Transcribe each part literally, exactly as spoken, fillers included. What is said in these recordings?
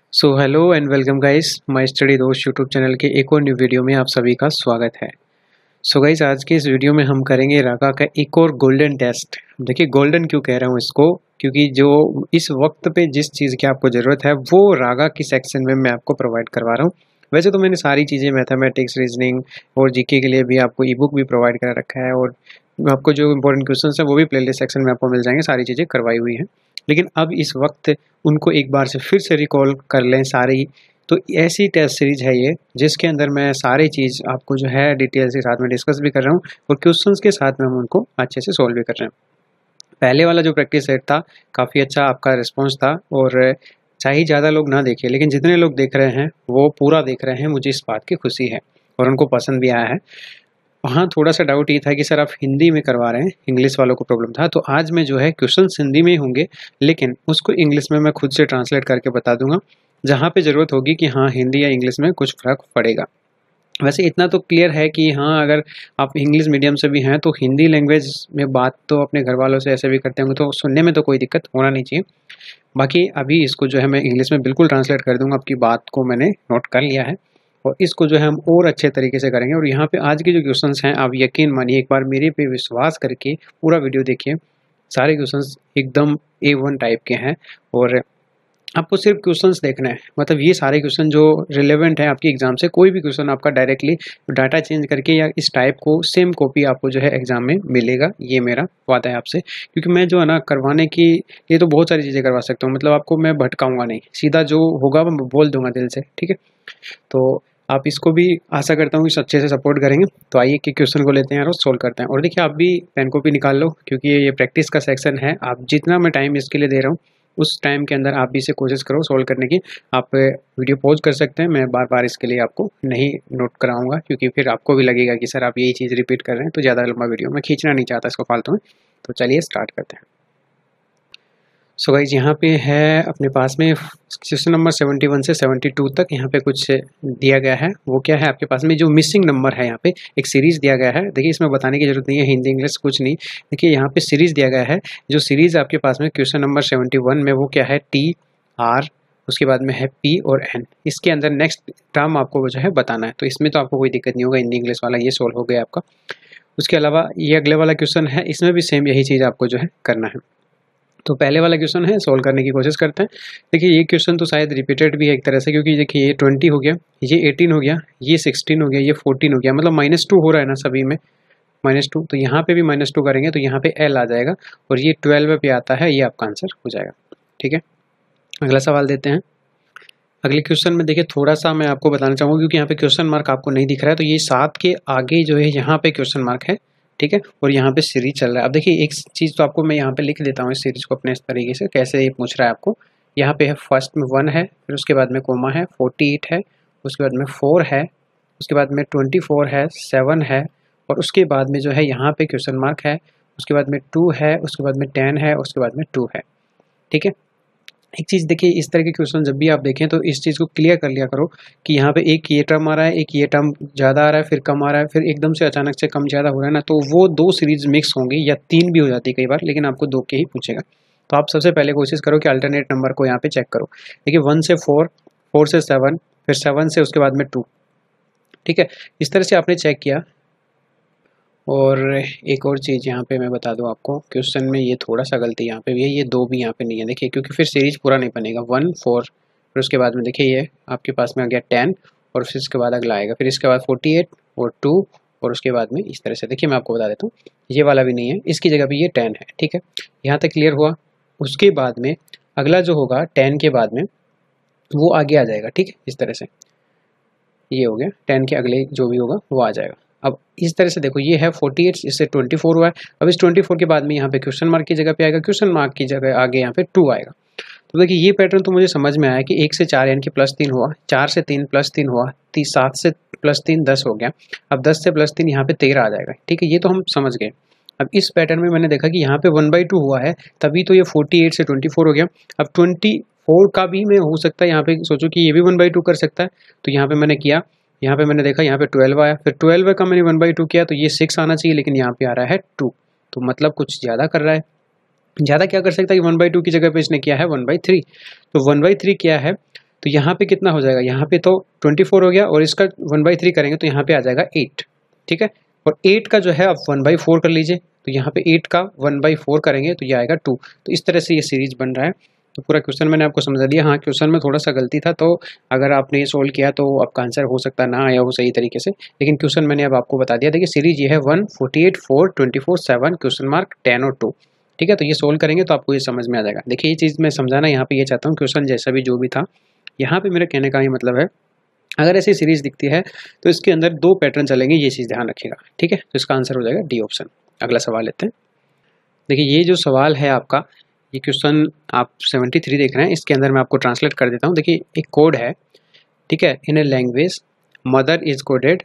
So hello and welcome guys my study Dost YouTube channel के एक और न्यू वीडियो में आप सभी का स्वागत है। सो so गाइस, आज के इस वीडियो में हम करेंगे रागा का एक और गोल्डन टेस्ट। देखिए, गोल्डन क्यों कह रहा हूँ इसको, क्योंकि जो इस वक्त पे जिस चीज़ की आपको ज़रूरत है वो रागा की सेक्शन में मैं आपको प्रोवाइड करवा रहा हूँ। वैसे तो मैंने सारी चीज़ें मैथमेटिक्स, रीजनिंग और जीके के लिए भी आपको ई बुक भी प्रोवाइड करा रखा है, और आपको जो इंपॉर्टेंट क्वेश्चन है वो भी प्लेलिस्ट सेक्शन में आपको मिल जाएंगे। सारी चीज़ें करवाई हुई हैं, लेकिन अब इस वक्त उनको एक बार से फिर से रिकॉल कर लें सारी। तो ऐसी टेस्ट सीरीज है ये, जिसके अंदर मैं सारी चीज़ आपको जो है डिटेल के साथ में डिस्कस भी कर रहा हूँ और क्वेश्चंस के साथ में हम उनको अच्छे से सॉल्व भी कर रहे हैं। पहले वाला जो प्रैक्टिस सेट था, काफ़ी अच्छा आपका रिस्पॉन्स था, और चाहे ज़्यादा लोग ना देखें, लेकिन जितने लोग देख रहे हैं वो पूरा देख रहे हैं, मुझे इस बात की खुशी है और उनको पसंद भी आया है। हाँ, थोड़ा सा डाउट ये था कि सर आप हिंदी में करवा रहे हैं, इंग्लिश वालों को प्रॉब्लम था, तो आज मैं जो है क्वेश्चन हिंदी में ही होंगे, लेकिन उसको इंग्लिश में मैं खुद से ट्रांसलेट करके बता दूंगा जहाँ पे ज़रूरत होगी कि हाँ हिंदी या इंग्लिश में कुछ फ़र्क पड़ेगा। वैसे इतना तो क्लियर है कि हाँ, अगर आप इंग्लिश मीडियम से भी हैं तो हिंदी लैंग्वेज में बात तो अपने घर वालों से ऐसे भी करते होंगे, तो सुनने में तो कोई दिक्कत होना नहीं चाहिए। बाकी अभी इसको जो है मैं इंग्लिश में बिल्कुल ट्रांसलेट कर दूंगा, आपकी बात को मैंने नोट कर लिया है, और इसको जो है हम और अच्छे तरीके से करेंगे। और यहाँ पे आज के जो क्वेश्चंस हैं, आप यकीन मानिए, एक बार मेरे पे विश्वास करके पूरा वीडियो देखिए, सारे क्वेश्चंस एकदम ए वन टाइप के हैं, और आपको सिर्फ क्वेश्चंस देखना है। मतलब ये सारे क्वेश्चन जो रिलेवेंट है आपकी एग्जाम से, कोई भी क्वेश्चन आपका डायरेक्टली डाटा चेंज करके या इस टाइप को सेम कॉपी आपको जो है एग्जाम में मिलेगा, ये मेरा वादा है आपसे। क्योंकि मैं जो है ना, करवाने की ये तो बहुत सारी चीज़ें करवा सकता हूँ, मतलब आपको मैं भटकाऊंगा नहीं, सीधा जो होगा मैं बोल दूंगा दिल से, ठीक है। तो आप इसको भी आशा करता हूँ कि अच्छे से सपोर्ट करेंगे। तो आइए कि क्वेश्चन को लेते हैं और सोल्व करते हैं। और देखिए, आप भी पेन कॉपी निकाल लो, क्योंकि ये प्रैक्टिस का सेक्शन है। आप जितना मैं टाइम इसके लिए दे रहा हूँ, उस टाइम के अंदर आप भी इसे कोशिश करो सोल्व करने की। आप वीडियो पॉज कर सकते हैं, मैं बार बार इसके लिए आपको नहीं नोट कराऊंगा, क्योंकि फिर आपको भी लगेगा कि सर आप यही चीज़ रिपीट कर रहे हैं, तो ज़्यादा लंबा वीडियो मैं खींचना नहीं चाहता इसको फालतू में। तो चलिए स्टार्ट करते हैं। सो गाइज, यहाँ पे है अपने पास में क्वेश्चन नंबर सेवेंटी वन से सेवेंटी टू तक यहाँ पे कुछ दिया गया है। वो क्या है आपके पास में, जो मिसिंग नंबर है, यहाँ पे एक सीरीज दिया गया है। देखिए, इसमें बताने की जरूरत नहीं है, हिंदी इंग्लिश कुछ नहीं। देखिए, यहाँ पे सीरीज दिया गया है। जो सीरीज आपके पास में क्वेश्चन नंबर सेवेंटी वन में, वो क्या है, टी आर, उसके बाद में है पी और एन। इसके अंदर नेक्स्ट टर्म आपको जो है बताना है। तो इसमें तो आपको कोई दिक्कत नहीं होगा, हिंदी इंग्लिश वाला ये सोल्व हो गया आपका। उसके अलावा ये अगले वाला क्वेश्चन है, इसमें भी सेम यही चीज़ आपको जो है करना है। तो पहले वाला क्वेश्चन है, सोल्व करने की कोशिश करते हैं। देखिए, ये क्वेश्चन तो शायद रिपीटेड भी है एक तरह से, क्योंकि देखिए ये ट्वेंटी हो गया, ये एटीन हो गया, ये सिक्सटीन हो गया, ये फोर्टीन हो गया, मतलब माइनस टू हो रहा है ना सभी में, माइनस टू। तो यहाँ पे भी माइनस टू करेंगे तो यहाँ पे एल आ जाएगा, और ये ट्वेल्व पे आता है, ये आपका आंसर हो जाएगा, ठीक है। अगला सवाल देते हैं। अगले क्वेश्चन में देखिए, थोड़ा सा मैं आपको बताना चाहूँगा, क्योंकि यहाँ पे क्वेश्चन मार्क आपको नहीं दिख रहा है, तो ये सात के आगे जो है यहाँ पे क्वेश्चन मार्क है, ठीक है, और यहाँ पे सीरीज चल रहा है। अब देखिए, एक चीज़ तो आपको मैं यहाँ पे लिख देता हूँ इस सीरीज को अपने इस तरीके से, कैसे ये पूछ रहा है आपको। यहाँ पे है फर्स्ट में वन है, फिर उसके बाद में कोमा है, फोर्टी एट है, उसके बाद में फोर है, उसके बाद में ट्वेंटी फोर है, सेवन है, और उसके बाद में जो है यहाँ पे क्वेश्चन मार्क है, उसके बाद में टू है, उसके बाद में टेन है, उसके बाद में टू है, ठीक है। एक चीज़ देखिए, इस तरह के क्वेश्चन जब भी आप देखें तो इस चीज़ को क्लियर कर लिया करो कि यहाँ पे एक ये टर्म आ रहा है, एक ये टर्म ज़्यादा आ रहा है, फिर कम आ रहा है, फिर एकदम से अचानक से कम ज़्यादा हो रहा है ना, तो वो दो सीरीज मिक्स होंगी, या तीन भी हो जाती है कई बार, लेकिन आपको दो के ही पूछेगा। तो आप सबसे पहले कोशिश करो कि अल्टरनेट नंबर को यहाँ पे चेक करो। देखिए, वन से फोर, फोर से सेवन, फिर सेवन से उसके बाद में टू, ठीक है। इस तरह से आपने चेक किया। और एक और चीज़ यहाँ पे मैं बता दूँ आपको, क्वेश्चन में ये थोड़ा सा गलती यहाँ पे भी है, ये दो भी यहाँ पे नहीं है, देखिए, क्योंकि फिर सीरीज पूरा नहीं बनेगा। वन फोर, फिर उसके बाद में देखिए ये आपके पास में आ गया टेन, और फिर इसके बाद अगला आएगा, फिर इसके बाद फोर्टी एट और टू, और उसके बाद में इस तरह से। देखिए, मैं आपको बता देता हूँ, ये वाला भी नहीं है, इसकी जगह पर ये टेन है, ठीक है। यहाँ तक क्लियर हुआ। उसके बाद में अगला जो होगा टेन के बाद में, वो आगे आ जाएगा, ठीक है, इस तरह से। ये हो गया, टेन के अगले जो भी होगा वो आ जाएगा। अब इस तरह से देखो, ये है फोर्टी एट, इससे ट्वेंटी फोर हुआ है। अब इस ट्वेंटी फोर के बाद में यहाँ पे क्वेश्चन मार्क की जगह पे आएगा, क्वेश्चन मार्क की जगह आगे यहाँ पे टू आएगा। तो देखिए, ये पैटर्न तो मुझे समझ में आया कि एक से चार यानी कि प्लस तीन हुआ, चार से तीन प्लस तीन हुआ, तीस, सात से प्लस तीन दस हो गया, अब दस से प्लस तीन यहाँ पे तेरह आ जाएगा, ठीक है, ये तो हम समझ गए। अब इस पैटर्न में मैंने देखा कि यहाँ पे वन बाई टू हुआ है, तभी तो ये फोर्टी एट से ट्वेंटी फोर हो गया। अब ट्वेंटी फोर का भी मैं हो सकता है यहाँ पे सोचो कि ये भी वन बाई टू कर सकता है, तो यहाँ पे मैंने किया, यहाँ पे मैंने देखा यहाँ पे ट्वेल्व आया, फिर ट्वेल्व का मैंने वन बाई टू किया, तो ये सिक्स आना चाहिए, लेकिन यहाँ पे आ रहा है टू, तो मतलब कुछ ज़्यादा कर रहा है। ज़्यादा क्या कर सकता है कि वन बाई टू की जगह पे इसने किया है वन बाई थ्री, तो वन बाई थ्री क्या है, तो यहाँ पे कितना हो जाएगा, यहाँ पे तो ट्वेंटी फोर हो गया और इसका वन बाई थ्री करेंगे तो यहाँ पे आ जाएगा एट, ठीक है। और एट का जो है आप वन बाई फोर कर लीजिए, तो यहाँ पे एट का वन बाई फोर करेंगे तो ये आएगा टू। तो इस तरह से ये सीरीज बन रहा है। तो पूरा क्वेश्चन मैंने आपको समझा दिया। हाँ, क्वेश्चन में थोड़ा सा गलती था, तो अगर आपने ये सोल्व किया तो आपका आंसर हो सकता है ना आया हो सही तरीके से, लेकिन क्वेश्चन मैंने अब आपको बता दिया। देखिए सीरीज ये है one forty eight four twenty four seven question mark ten और टू, ठीक है। तो ये सोल्व करेंगे तो आपको ये समझ में आ जाएगा। देखिए ये चीज़ मैं समझाना यहाँ पे ये चाहता हूँ, क्वेश्चन जैसा भी जो भी था यहाँ पे मेरे कहने का ये मतलब है, अगर ऐसी सीरीज दिखती है तो इसके अंदर दो पैटर्न चलेंगे, ये चीज़ ध्यान रखिएगा, ठीक है। तो इसका आंसर हो जाएगा डी ऑप्शन। अगला सवाल लेते हैं। देखिए ये जो सवाल है आपका, ये क्वेश्चन आप सेवेंटी थ्री देख रहे हैं, इसके अंदर मैं आपको ट्रांसलेट कर देता हूँ। देखिए एक कोड है, ठीक है, in a language mother is coded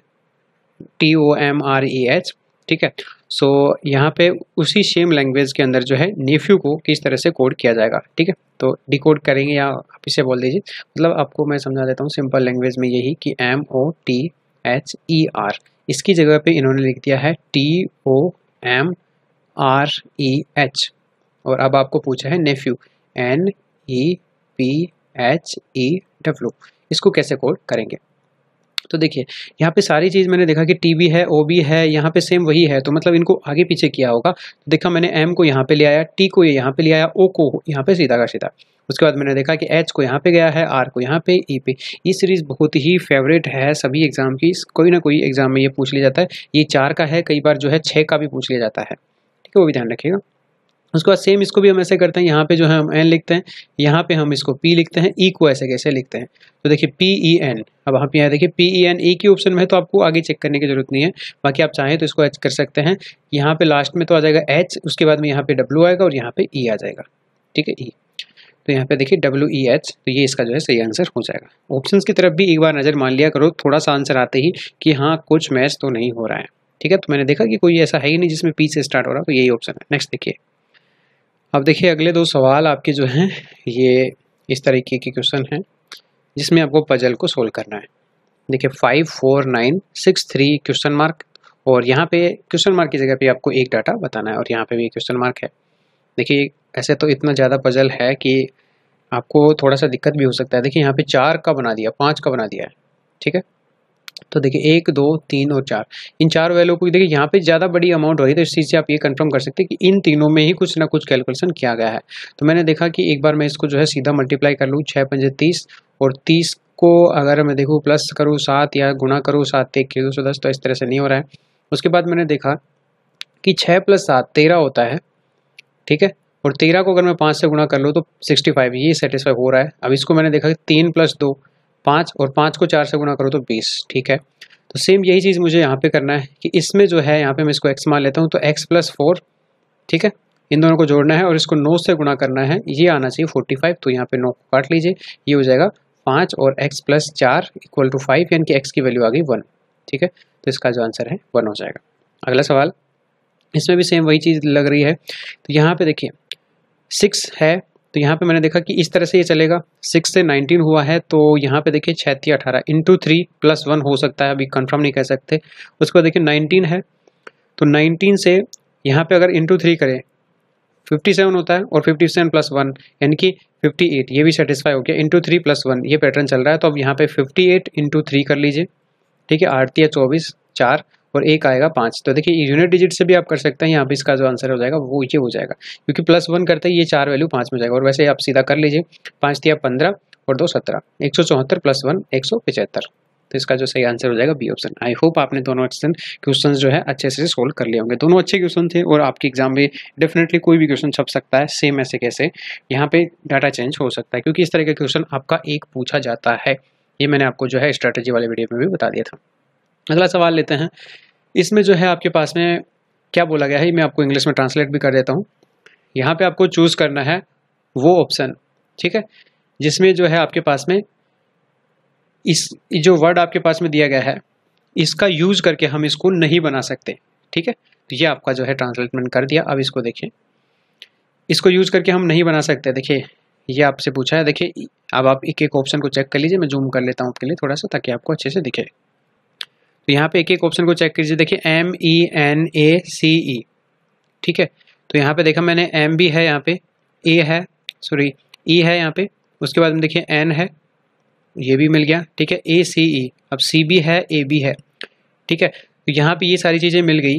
T O M R E H, ठीक है। सो यहाँ पे उसी सेम लैंग्वेज के अंदर जो है नेफ्यू को किस तरह से कोड किया जाएगा, ठीक है। तो डिकोड करेंगे या आप इसे बोल दीजिए, मतलब आपको मैं समझा देता हूँ सिंपल लैंग्वेज में यही कि M O T H E R, इसकी जगह पे इन्होंने लिख दिया है T O M R E H. और अब आपको पूछा है nephew, N E P H E W, इसको कैसे कोड करेंगे। तो देखिए यहाँ पे सारी चीज़ मैंने देखा कि टी भी है, ओ भी है, यहाँ पे सेम वही है, तो मतलब इनको आगे पीछे किया होगा। तो देखा मैंने एम को यहाँ पे ले आया, टी को ये यहाँ पे ले आया, ओ को यहाँ पे सीधा का सीधा। उसके बाद मैंने देखा कि एच को यहाँ पे गया है, आर को यहाँ पे, ई पे। ये सीरीज बहुत ही फेवरेट है सभी एग्जाम की, कोई ना कोई एग्जाम में ये पूछ लिया जाता है। ये चार का है, कई बार जो है छः का भी पूछ लिया जाता है, ठीक है, वो भी ध्यान रखिएगा। उसके बाद सेम इसको भी हम ऐसे करते हैं, यहाँ पे जो है हम एन लिखते हैं, यहाँ पे हम इसको पी लिखते हैं, ई को ऐसे कैसे लिखते हैं। तो देखिए पी ई एन, अब आप यहाँ देखिए पी ई एन ई की ऑप्शन में है, तो आपको आगे चेक करने की जरूरत नहीं है। बाकी आप चाहें तो इसको एच कर सकते हैं। यहाँ पे लास्ट में तो आ जाएगा एच, उसके बाद में यहाँ पे डब्ल्यू आएगा और यहाँ पे ई आ जाएगा, ठीक है, ई। तो यहाँ पे देखिए डब्ल्यू ई एच, तो ये इसका जो है सही आंसर हो जाएगा। ऑप्शन की तरफ भी एक बार नज़र मान लिया करो थोड़ा सा आंसर आते ही कि हाँ कुछ मैच तो नहीं हो रहा है, ठीक है। तो मैंने देखा कि कोई ऐसा है ही नहीं जिसमें पी से स्टार्ट हो रहा, तो यही ऑप्शन है। नेक्स्ट देखिए, अब देखिए अगले दो सवाल आपके जो हैं ये इस तरीके के क्वेश्चन हैं जिसमें आपको पजल को सोल्व करना है। देखिए five four nine six three question mark, और यहाँ पे क्वेश्चन मार्क की जगह पे आपको एक डाटा बताना है और यहाँ पे भी क्वेश्चन मार्क है। देखिए ऐसे तो इतना ज़्यादा पजल है कि आपको थोड़ा सा दिक्कत भी हो सकता है। देखिए यहाँ पे चार का बना दिया, पाँच का बना दिया है, ठीक है। तो देखिए एक दो तीन और चार, इन चार वैल्यू को देखिए यहाँ पे ज़्यादा बड़ी अमाउंट हो रही है, तो इस चीज़ से आप ये कंफर्म कर सकते हैं कि इन तीनों में ही कुछ ना कुछ कैलकुलेशन किया गया है। तो मैंने देखा कि एक बार मैं इसको जो है सीधा मल्टीप्लाई कर लूँ, छः पंजे तीस, और तीस को अगर मैं देखूँ प्लस करूँ सात या गुना करूँ सात एक दो सौ दस, तो इस तरह से नहीं हो रहा है। उसके बाद मैंने देखा कि छः प्लस सात तेरह होता है, ठीक है, और तेरह को अगर मैं पाँच से गुणा कर लूँ तो सिक्सटी फाइव, ये सेटिस्फाई हो रहा है। अब इसको मैंने देखा कि तीन प्लस दो पाँच, और पाँच को चार से गुणा करो तो बीस, ठीक है। तो सेम यही चीज़ मुझे यहाँ पे करना है कि इसमें जो है यहाँ पे मैं इसको x मान लेता हूँ, तो x प्लस फोर, ठीक है, इन दोनों को जोड़ना है और इसको नौ से गुणा करना है, ये आना चाहिए फोर्टी फाइव। तो यहाँ पे नौ को काट लीजिए, ये हो जाएगा पाँच, और x प्लस चार इक्वल टू फाइव, यानी कि x की वैल्यू आ गई वन, ठीक है। तो इसका जो आंसर है वन हो जाएगा। अगला सवाल, इसमें भी सेम वही चीज़ लग रही है। तो यहाँ पे देखिए सिक्स है, तो यहाँ पे मैंने देखा कि इस तरह से ये चलेगा, सिक्स से नाइनटीन हुआ है, तो यहाँ पे देखिए छत्तीस अठारह इंटू थ्री प्लस वन हो सकता है, अभी कंफर्म नहीं कह सकते। उसके बाद देखिए नाइनटीन है, तो नाइनटीन से यहाँ पे अगर इंटू थ्री करें फिफ्टी सेवन होता है, और फिफ्टी सेवन प्लस वन यानी कि फिफ्टी एट, ये भी सेटिस्फाई हो गया। इंटू थ्री प्लस वन ये पैटर्न चल रहा है, तो अब यहाँ पे फिफ्टी एट इंटू थ्री कर लीजिए, ठीक है, आठ या चौबीस, चार और एक आएगा पाँच। तो देखिए यूनिट डिजिट से भी आप कर सकते हैं, यहाँ पे इसका जो आंसर हो जाएगा वो ये हो जाएगा, क्योंकि प्लस वन करते ही ये चार वैल्यू पाँच में जाएगा। और वैसे आप सीधा कर लीजिए, पाँच दिया पंद्रह और दो सत्रह, एक सौ चौहत्तर प्लस वन एक सौ पचहत्तर। तो इसका जो सही आंसर हो जाएगा बी ऑप्शन। आई होप आपने दोनों क्वेश्चन क्वेश्चन जो है अच्छे से सोल्व कर लिए होंगे। दोनों अच्छे क्वेश्चन थे और आपके एग्जाम में डेफिनेटली कोई भी क्वेश्चन छप सकता है सेम ऐसे कैसे, यहाँ पे डाटा चेंज हो सकता है, क्योंकि इस तरह का क्वेश्चन आपका एक पूछा जाता है। ये मैंने आपको जो है स्ट्रैटेजी वाले वीडियो में भी बता दिया था। अगला सवाल लेते हैं। इसमें जो है आपके पास में क्या बोला गया है, मैं आपको इंग्लिश में ट्रांसलेट भी कर देता हूँ। यहाँ पे आपको चूज़ करना है वो ऑप्शन, ठीक है, जिसमें जो है आपके पास में इस जो वर्ड आपके पास में दिया गया है इसका यूज करके हम इसको नहीं बना सकते, ठीक है। तो ये आपका जो है ट्रांसलेटमेंट कर दिया। अब इसको देखिए, इसको यूज करके हम नहीं बना सकते। देखिए ये आपसे पूछा है, देखिए अब आप एक एक ऑप्शन को चेक कर लीजिए। मैं जूम कर लेता हूँ आपके लिए थोड़ा सा, ताकि आपको अच्छे से दिखे। तो यहाँ पे एक एक ऑप्शन को चेक कीजिए। देखिए एम ई एन ए सी ई, ठीक है। तो यहाँ पे देखा मैंने एम भी है, यहाँ पे ए है, सॉरी ई है यहाँ पे, उसके बाद में देखिए एन है, ये भी मिल गया, ठीक है। ए सी ई, अब सी भी है, ए भी है, ठीक है। तो यहाँ पे ये सारी चीज़ें मिल गई,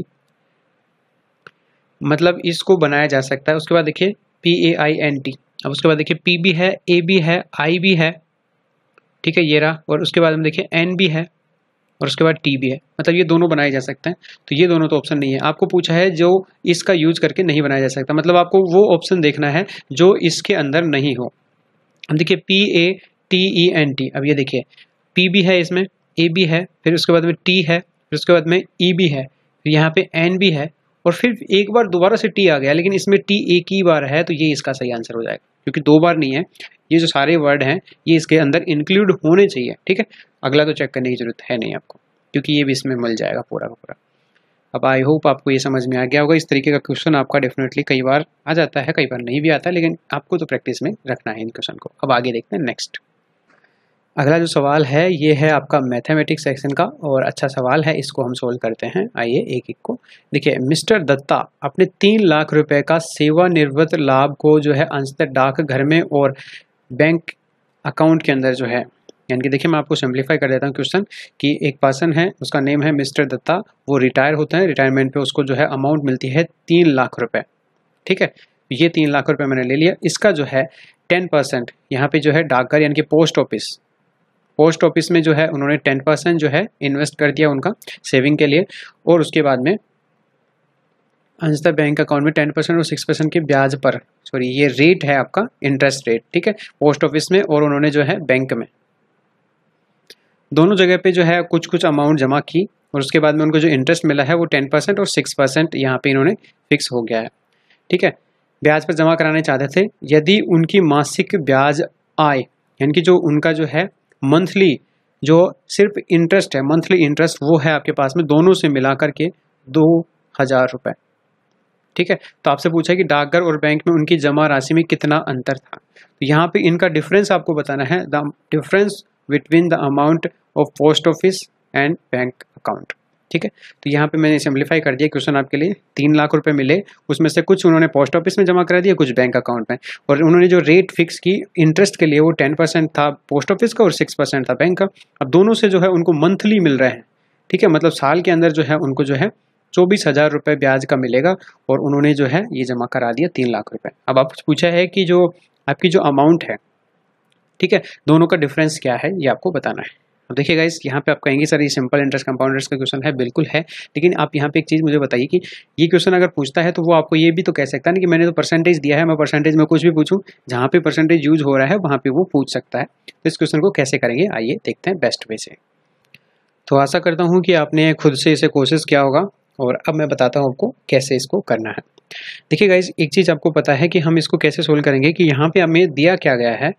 मतलब इसको बनाया जा सकता है। उसके बाद देखिए P A I N T, अब उसके बाद देखिए पी भी है, ए भी है, आई भी है, ठीक है, ये रहा। और उसके बाद हम देखिए एन भी है और उसके बाद टी भी है, मतलब ये दोनों बनाए जा सकते हैं। तो ये दोनों तो ऑप्शन नहीं है, आपको पूछा है जो इसका यूज करके नहीं बनाया जा सकता, मतलब आपको वो ऑप्शन देखना है जो इसके अंदर नहीं हो। अब देखिए P A T E N T, अब ये देखिए पी भी है इसमें, ए भी है, फिर उसके बाद में टी है, फिर उसके बाद में ई भी है, फिर यहाँ पे एन भी है, और फिर एक बार दोबारा से टी आ गया, लेकिन इसमें टी एक ही बार है, तो ये इसका सही आंसर हो जाएगा, क्योंकि दो बार नहीं है। ये जो सारे वर्ड हैं ये इसके अंदर इंक्लूड होने चाहिए, ठीक है। अगला तो चेक करने की जरूरत है नहीं आपको, क्योंकि ये भी इसमें मिल जाएगा पूरा का पूरा। अब आई होप आपको ये समझ में आ गया होगा। इस तरीके का क्वेश्चन आपका डेफिनेटली कई बार आ जाता है, कई बार नहीं भी आता, लेकिन आपको तो प्रैक्टिस में रखना है इन क्वेश्चन को। अब आगे देखते हैं नेक्स्ट। अगला जो सवाल है ये है आपका मैथमेटिक्स सेक्शन का, और अच्छा सवाल है, इसको हम सोल्व करते हैं। आइए एक एक को देखिए। मिस्टर दत्ता अपने तीन लाख रुपए का सेवानिवृत्त लाभ को जो है अंशतः डाक घर में और बैंक अकाउंट के अंदर जो है, यानी कि देखिए मैं आपको सिंप्लीफाई कर देता हूँ क्वेश्चन, कि एक पर्सन है, उसका नेम है मिस्टर दत्ता, वो रिटायर होता है, रिटायरमेंट पे उसको जो है अमाउंट मिलती है तीन लाख रुपए, ठीक है। ये तीन लाख रुपए मैंने ले लिया, इसका जो है टेन परसेंट यहाँ पे जो है डाकघर यानी कि पोस्ट ऑफिस, पोस्ट ऑफिस में जो है उन्होंने टेन परसेंट जो है इन्वेस्ट कर दिया उनका सेविंग के लिए, और उसके बाद में अंशतः बैंक अकाउंट में टेन परसेंट और सिक्स परसेंट के ब्याज पर, सॉरी ये रेट है आपका इंटरेस्ट रेट, ठीक है, पोस्ट ऑफिस में और उन्होंने जो है बैंक में, दोनों जगह पे जो है कुछ कुछ अमाउंट जमा की, और उसके बाद में उनको जो इंटरेस्ट मिला है वो टेन परसेंट और सिक्स परसेंट यहाँ पे इन्होंने फिक्स हो गया है, ठीक है। ब्याज पर जमा कराने चाहते थे, यदि उनकी मासिक ब्याज आय यानी कि जो उनका जो है मंथली जो सिर्फ इंटरेस्ट है, मंथली इंटरेस्ट वो है आपके पास में दोनों से मिला करके दो हजार रुपए, ठीक है। तो आपसे पूछा है कि डाकघर और बैंक में उनकी जमा राशि में कितना अंतर था, तो यहाँ पे इनका डिफरेंस आपको बताना है, the difference between the amount of post office and bank account, ठीक है। तो यहाँ पे मैंने सिंप्लीफाई कर दिया क्वेश्चन आपके लिए। तीन लाख रुपए मिले, उसमें से कुछ उन्होंने पोस्ट ऑफिस में जमा करा दिया, कुछ बैंक अकाउंट में, और उन्होंने जो रेट फिक्स की इंटरेस्ट के लिए वो टेन परसेंट था पोस्ट ऑफिस का और सिक्स परसेंट था बैंक का। अब दोनों से जो है उनको मंथली मिल रहे हैं, ठीक है, मतलब साल के अंदर जो है उनको जो है चौबीस हजार रुपये ब्याज का मिलेगा, और उन्होंने जो है ये जमा करा दिया तीन लाख रुपये। अब आप पूछा है कि जो आपकी जो अमाउंट है, ठीक है, दोनों का डिफरेंस क्या है ये आपको बताना है। अब देखिए गाइस, यहाँ पे आप कहेंगे सर ये सिंपल इंटरेस्ट कंपाउंड इंटरेस्ट का क्वेश्चन है, बिल्कुल है, लेकिन आप यहाँ पे एक चीज़ मुझे बताइए कि ये क्वेश्चन अगर पूछता है तो वो आपको ये भी तो कह सकता है ना कि मैंने तो परसेंटेज दिया है, मैं परसेंटेज में कुछ भी पूछूं, जहाँ पे परसेंटेज यूज हो रहा है वहाँ पे वो पूछ सकता है। तो इस क्वेश्चन को कैसे करेंगे आइए देखते हैं बेस्ट वे से। तो आशा करता हूँ कि आपने खुद से इसे कोशिश किया होगा, और अब मैं बताता हूँ आपको कैसे इसको करना है। देखिए गाइस, एक चीज़ आपको पता है कि हम इसको कैसे सोल्व करेंगे, कि यहाँ पे हमें दिया क्या गया है,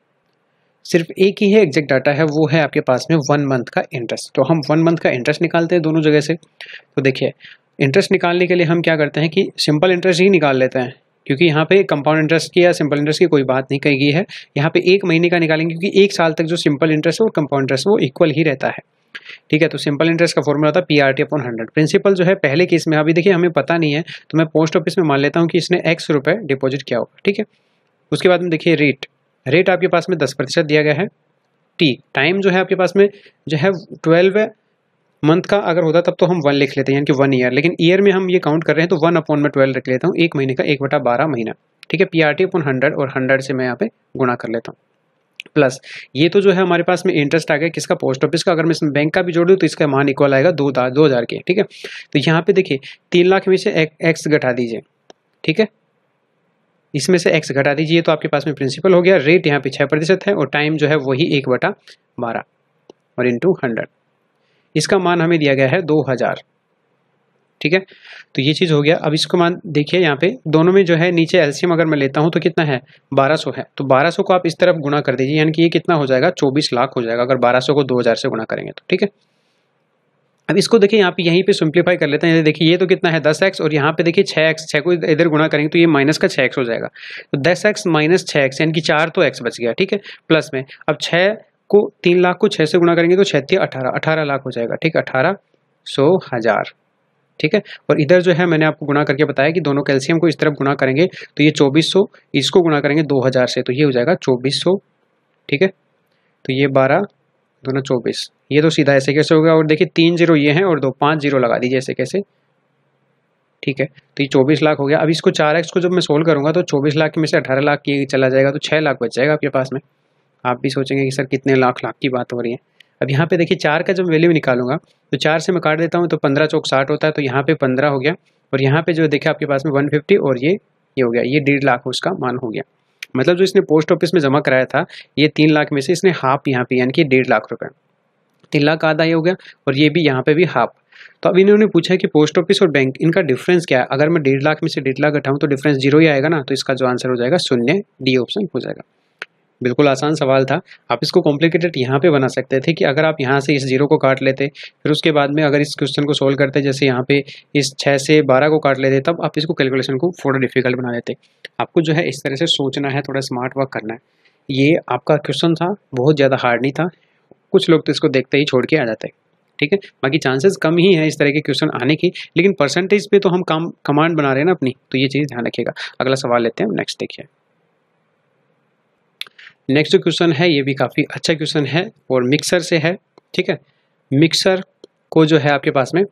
सिर्फ एक ही है एग्जैक्ट डाटा है, वो है आपके पास में वन मंथ का इंटरेस्ट। तो हम वन मंथ का इंटरेस्ट निकालते हैं दोनों जगह से। तो देखिए इंटरेस्ट निकालने के लिए हम क्या करते हैं कि सिंपल इंटरेस्ट ही निकाल लेते हैं, क्योंकि यहाँ पे कंपाउंड इंटरेस्ट की या सिंपल इंटरेस्ट की कोई बात नहीं कही गई है। यहाँ पे एक महीने का निकालेंगे, क्योंकि एक साल तक जो सिंपल इंटरेस्ट है और कंपाउंड इंटरेस्ट वो इक्वल ही रहता है, ठीक है। तो सिंपल इंटरेस्ट का फॉर्मूला होता है P R T upon hundred. Principal जो है पहले केस में, अभी देखिए हमें पता नहीं है तो मैं पोस्ट ऑफिस में मान लेता हूँ कि इसने एक्स रुपए डिपॉजिट किया होगा, ठीक है। उसके बाद में देखिए रेट, रेट आपके पास में दस प्रतिशत दिया गया है। टी टाइम जो है आपके पास में जो है ट्वेल्व मंथ का अगर होता तब तो हम वन लिख लेते हैं, यानी कि वन ईयर, लेकिन ईयर में हम ये काउंट कर रहे हैं तो वन अपॉन में ट्वेल्व रख लेता हूँ, एक महीने का एक बटा बारह महीना, ठीक है। P R T upon hundred, और हंड्रेड से मैं यहाँ पे गुणा कर लेता हूँ, प्लस ये तो जो है हमारे पास में इंटरेस्ट आ गया किसका, पोस्ट ऑफिस का। अगर मैं इसमें बैंक का भी जोड़ दूँ तो इसका मान इक्वल आएगा दो दो हज़ार के, ठीक है। तो यहाँ पे देखिए तीन लाख में से एक्स घटा दीजिए, ठीक है, इसमें से एक्स घटा दीजिए, तो आपके पास में प्रिंसिपल हो गया। रेट यहाँ पे छः प्रतिशत है और टाइम जो है वही एक बटा बारह और इंटू हंड्रेड, इसका मान हमें दिया गया है दो हज़ार, ठीक है। तो ये चीज़ हो गया। अब इसको मान देखिए यहाँ पे दोनों में जो है नीचे एलसीएम अगर मैं लेता हूँ तो कितना है, बारह सौ है, तो बारह सौ को आप इस तरफ गुणा कर दीजिए, यानी कि ये कितना हो जाएगा, चौबीस लाख हो जाएगा अगर बारह सौ को दो हज़ार से गुणा करेंगे तो, ठीक है। अब इसको देखिए यहाँ पे यहीं पे सिंप्लीफाई कर लेते हैं। देखिए ये तो कितना है दस एक्स, और यहाँ पे देखिए छः एक्स, छः को इधर गुणा करेंगे तो ये माइनस का छः एक्स हो जाएगा, तो दस एक्स माइनस छः एक्स यानी कि चार तो एक्स बच गया, ठीक है। प्लस में अब छः को तीन लाख को छः से गुणा करेंगे तो छः अठारह, अठारह लाख हो जाएगा, ठीक है, अठारह सौ हजार, ठीक है। और इधर जो है मैंने आपको गुणा करके बताया कि दोनों कैल्शियम को इस तरफ गुणा करेंगे तो ये चौबीस सौ, इसको गुणा करेंगे दो हज़ार से तो ये हो जाएगा चौबीस सौ, ठीक है। तो ये बारह दोनों चौबीस, ये तो सीधा ऐसे कैसे होगा। और देखिए तीन जीरो ये हैं और दो पाँच जीरो लगा दीजिए ऐसे कैसे, ठीक है। तो ये चौबीस लाख हो गया। अब इसको चार एक्स को जब मैं सोल्व करूंगा तो चौबीस लाख में से अठारह लाख ये चला जाएगा तो छः लाख बच जाएगा आपके पास में। आप भी सोचेंगे कि सर कितने लाख लाख की बात हो रही है। अब यहाँ पे देखिए चार का जब वैल्यू निकालूंगा तो चार से मैं काट देता हूँ तो पंद्रह चौक साठ होता है, तो यहाँ पे पंद्रह हो गया और यहाँ पे जो देखिए आपके पास में वन फिफ्टी और ये ये हो गया, ये डेढ़ लाख उसका मान हो गया। मतलब जो इसने पोस्ट ऑफिस में जमा कराया था ये तीन लाख में से इसने हाफ यहाँ पे यानी कि डेढ़ लाख रुपए, तीन लाख का आधा ये हो गया और ये भी यहाँ पे भी हाफ। तो अब इन्होंने पूछा है कि पोस्ट ऑफिस और बैंक इनका डिफरेंस क्या है। अगर मैं डेढ़ लाख में से डेढ़ लाख घटाऊं तो डिफरेंस जीरो ही आएगा ना, तो इसका जो आंसर हो जाएगा शून्य, डी ऑप्शन हो जाएगा। बिल्कुल आसान सवाल था। आप इसको कॉम्प्लिकेटेड यहाँ पे बना सकते थे कि अगर आप यहाँ से इस जीरो को काट लेते फिर उसके बाद में अगर इस क्वेश्चन को सोल्व करते, जैसे यहाँ पे इस छः से बारह को काट लेते, तब आप इसको कैलकुलेशन को थोड़ा डिफिकल्ट बना देते। आपको जो है इस तरह से सोचना है, थोड़ा स्मार्ट वर्क करना है। ये आपका क्वेश्चन था, बहुत ज़्यादा हार्ड नहीं था। कुछ लोग तो इसको देखते ही छोड़ के आ जाते हैं, ठीक है। बाकी चांसेस कम ही है इस तरह के क्वेश्चन आने की, लेकिन परसेंटेज पे तो हम काम कमांड बना रहे हैं ना अपनी, तो ये चीज़ ध्यान रखिएगा। अगला सवाल लेते हैं, नेक्स्ट देखिए। नेक्स्ट जो क्वेश्चन है ये भी काफ़ी अच्छा क्वेश्चन है और मिक्सर से है, ठीक है। मिक्सर को जो है आपके पास में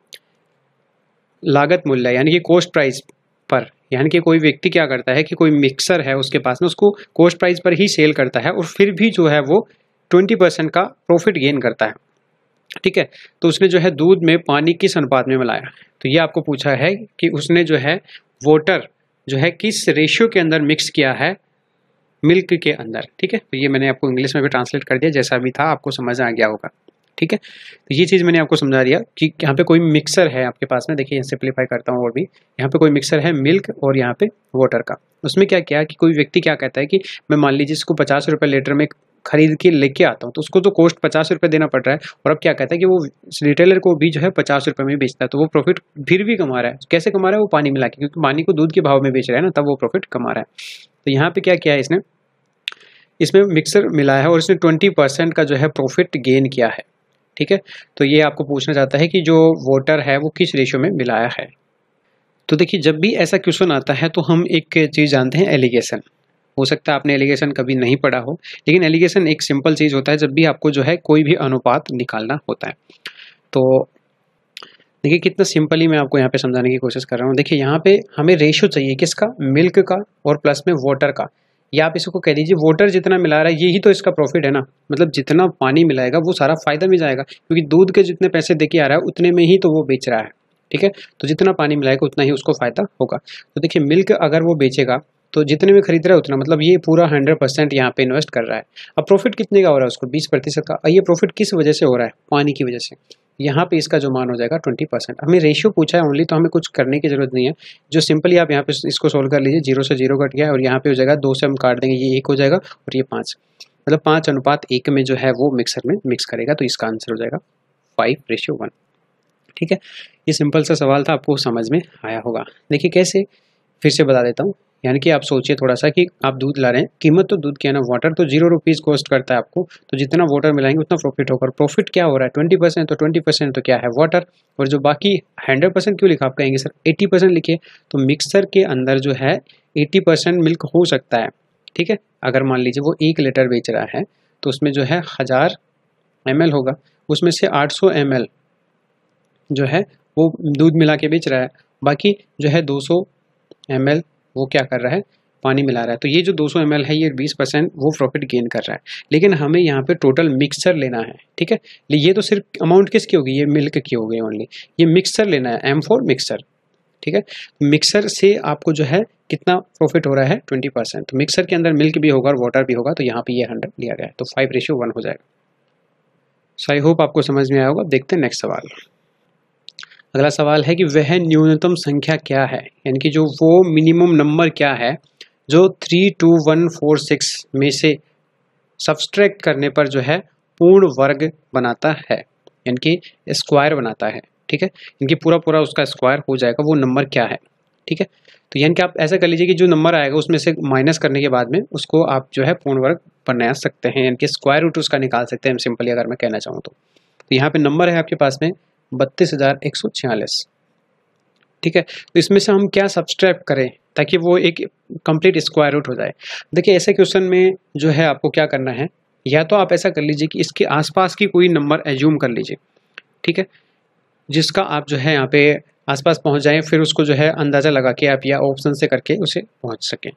लागत मूल्य यानी कि कॉस्ट प्राइस पर, यानी कि कोई व्यक्ति क्या करता है कि कोई मिक्सर है उसके पास में, उसको कॉस्ट प्राइस पर ही सेल करता है और फिर भी जो है वो ट्वेंटी परसेंट का प्रॉफिट गेन करता है, ठीक है। तो उसने जो है दूध में पानी किस अनुपात में मिलाया। तो ये आपको पूछा है कि उसने जो है वाटर जो है किस रेशियो के अंदर मिक्स किया है मिल्क के अंदर, ठीक है। तो ये मैंने आपको इंग्लिश में भी ट्रांसलेट कर दिया, जैसा भी था आपको समझ आ गया होगा, ठीक है। तो ये चीज़ मैंने आपको समझा दिया कि यहाँ पे कोई मिक्सर है आपके पास में। देखिए सिंप्लीफाई करता हूँ और भी, यहाँ पे कोई मिक्सर है मिल्क और यहाँ पे वाटर का। उसमें क्या किया कि कोई व्यक्ति क्या कहता है कि मैं मान लीजिए इसको पचास रुपये लीटर में खरीद के लेके आता हूँ, तो उसको तो कॉस्ट पचास रुपये देना पड़ रहा है। और अब क्या कहता है कि वो रिटेलर को भी जो है पचास रुपये में बेचता है, तो वो प्रॉफिट फिर भी कमा रहा है। कैसे कमा रहा है, वो पानी मिला के, क्योंकि पानी को दूध के भाव में बेच रहा है ना, तब वो प्रॉफिट कमा रहा है। तो यहाँ पे क्या किया है इसने, इसमें मिक्सर मिलाया है और इसने ट्वेंटी परसेंट का जो है प्रॉफिट गेन किया है, ठीक है। तो ये आपको पूछना चाहता है कि जो वाटर है वो किस रेशियो में मिलाया है। तो देखिए जब भी ऐसा क्वेश्चन आता है तो हम एक चीज़ जानते हैं, एलिगेशन। हो सकता है आपने एलिगेशन कभी नहीं पढ़ा हो, लेकिन एलिगेशन एक सिंपल चीज़ होता है जब भी आपको जो है कोई भी अनुपात निकालना होता है। तो देखिए कितना सिंपली मैं आपको यहाँ पे समझाने की कोशिश कर रहा हूँ। देखिए यहाँ पे हमें रेशियो चाहिए किसका, मिल्क का और प्लस में वाटर का। या आप इसको कह लीजिए वाटर जितना मिला रहा है यही तो इसका प्रॉफिट है ना, मतलब जितना पानी मिलाएगा वो सारा फायदा में जाएगा, क्योंकि दूध के जितने पैसे दे के आ रहा है उतने में ही तो वो बेच रहा है, ठीक है। तो जितना पानी मिलाएगा उतना ही उसको फायदा होगा। तो देखिए मिल्क अगर वो बेचेगा तो जितने में खरीद रहा है उतना, मतलब ये पूरा हंड्रेड परसेंट यहाँ पे इन्वेस्ट कर रहा है। अब प्रॉफिट कितने का हो रहा है उसको, बीस प्रतिशत का। ये प्रॉफिट किस वजह से हो रहा है, पानी की वजह से। यहाँ पे इसका जो मान हो जाएगा ट्वेंटी परसेंट। हमें रेशियो पूछा है ओनली, तो हमें कुछ करने की जरूरत नहीं है। जो सिंपली आप यहाँ पे इसको सोल्व कर लीजिए, जीरो से जीरो कट गया और यहाँ पे हो जाएगा दो से हम काट देंगे, ये एक हो जाएगा और ये पाँच, मतलब पाँच अनुपात एक में जो है वो मिक्सर में मिक्स करेगा। तो इसका आंसर हो जाएगा फाइव रेशियो वन, ठीक है। ये सिंपल सा सवाल था, आपको समझ में आया होगा। देखिए कैसे, फिर से बता देता हूँ। यानी कि आप सोचिए थोड़ा सा कि आप दूध ला रहे हैं, कीमत तो दूध की है ना, वाटर तो जीरो रुपीज़ कॉस्ट करता है आपको, तो जितना वाटर मिलाएंगे उतना प्रॉफिट होगा। प्रॉफिट क्या हो रहा है, ट्वेंटी परसेंट, तो ट्वेंटी परसेंट तो क्या है, वाटर। और जो बाकी हंड्रेड परसेंट क्यों लिखा, आप कहेंगे सर एट्टी परसेंट लिखिए। तो मिक्सर के अंदर जो है एट्टी परसेंट मिल्क हो सकता है, ठीक है। अगर मान लीजिए वो एक लीटर बेच रहा है तो उसमें जो है हज़ार एम एल होगा, उसमें से आठ सौ एम एल जो है वो दूध मिला के बेच रहा है, बाकी जो है दो सौ एम एल वो क्या कर रहा है, पानी मिला रहा है। तो ये जो दो सौ एम एल है ये बीस परसेंट वो प्रॉफिट गेन कर रहा है। लेकिन हमें यहाँ पे टोटल मिक्सर लेना है, ठीक है। ये तो सिर्फ अमाउंट किसकी होगी, ये मिल्क की हो गई ओनली। ये मिक्सर लेना है, एम फॉर मिक्सर, ठीक है। मिक्सर से आपको जो है कितना प्रॉफिट हो रहा है, ट्वेंटी परसेंट। तो मिक्सर के अंदर मिल्क भी होगा और वाटर भी होगा, तो यहाँ पे ये हंड्रेड लिया गया है, तो फाइव रेशियो वन हो जाएगा। सो आई होप आपको समझ में आया होगा। देखते हैं नेक्स्ट सवाल। अगला सवाल है कि वह न्यूनतम संख्या क्या है, यानी कि जो वो मिनिमम नंबर क्या है जो three two one four six में से सब्सट्रैक्ट करने पर जो है पूर्ण वर्ग बनाता है, यानी कि स्क्वायर बनाता है, ठीक है। इनकी पूरा पूरा उसका स्क्वायर हो जाएगा, वो नंबर क्या है, ठीक है। तो यानी कि आप ऐसा कर लीजिए कि जो नंबर आएगा उसमें से माइनस करने के बाद में उसको आप जो है पूर्ण वर्ग बना सकते हैं, यानी कि स्क्वायर रूट उसका निकाल सकते हैं सिंपली, अगर मैं कहना चाहूँ तो। तो यहाँ पे नंबर है आपके पास में बत्तीस हजार एक सौ छियालीस, ठीक है। तो इसमें से हम क्या सब्सट्रैक्ट करें ताकि वो एक कंप्लीट स्क्वायर रूट हो जाए। देखिए ऐसे क्वेश्चन में जो है आपको क्या करना है, या तो आप ऐसा कर लीजिए कि इसके आसपास की कोई नंबर एज्यूम कर लीजिए, ठीक है, जिसका आप जो है यहाँ पे आसपास पहुँच जाएँ, फिर उसको जो है अंदाज़ा लगा के आप या ऑप्शन से करके उसे पहुँच सकें।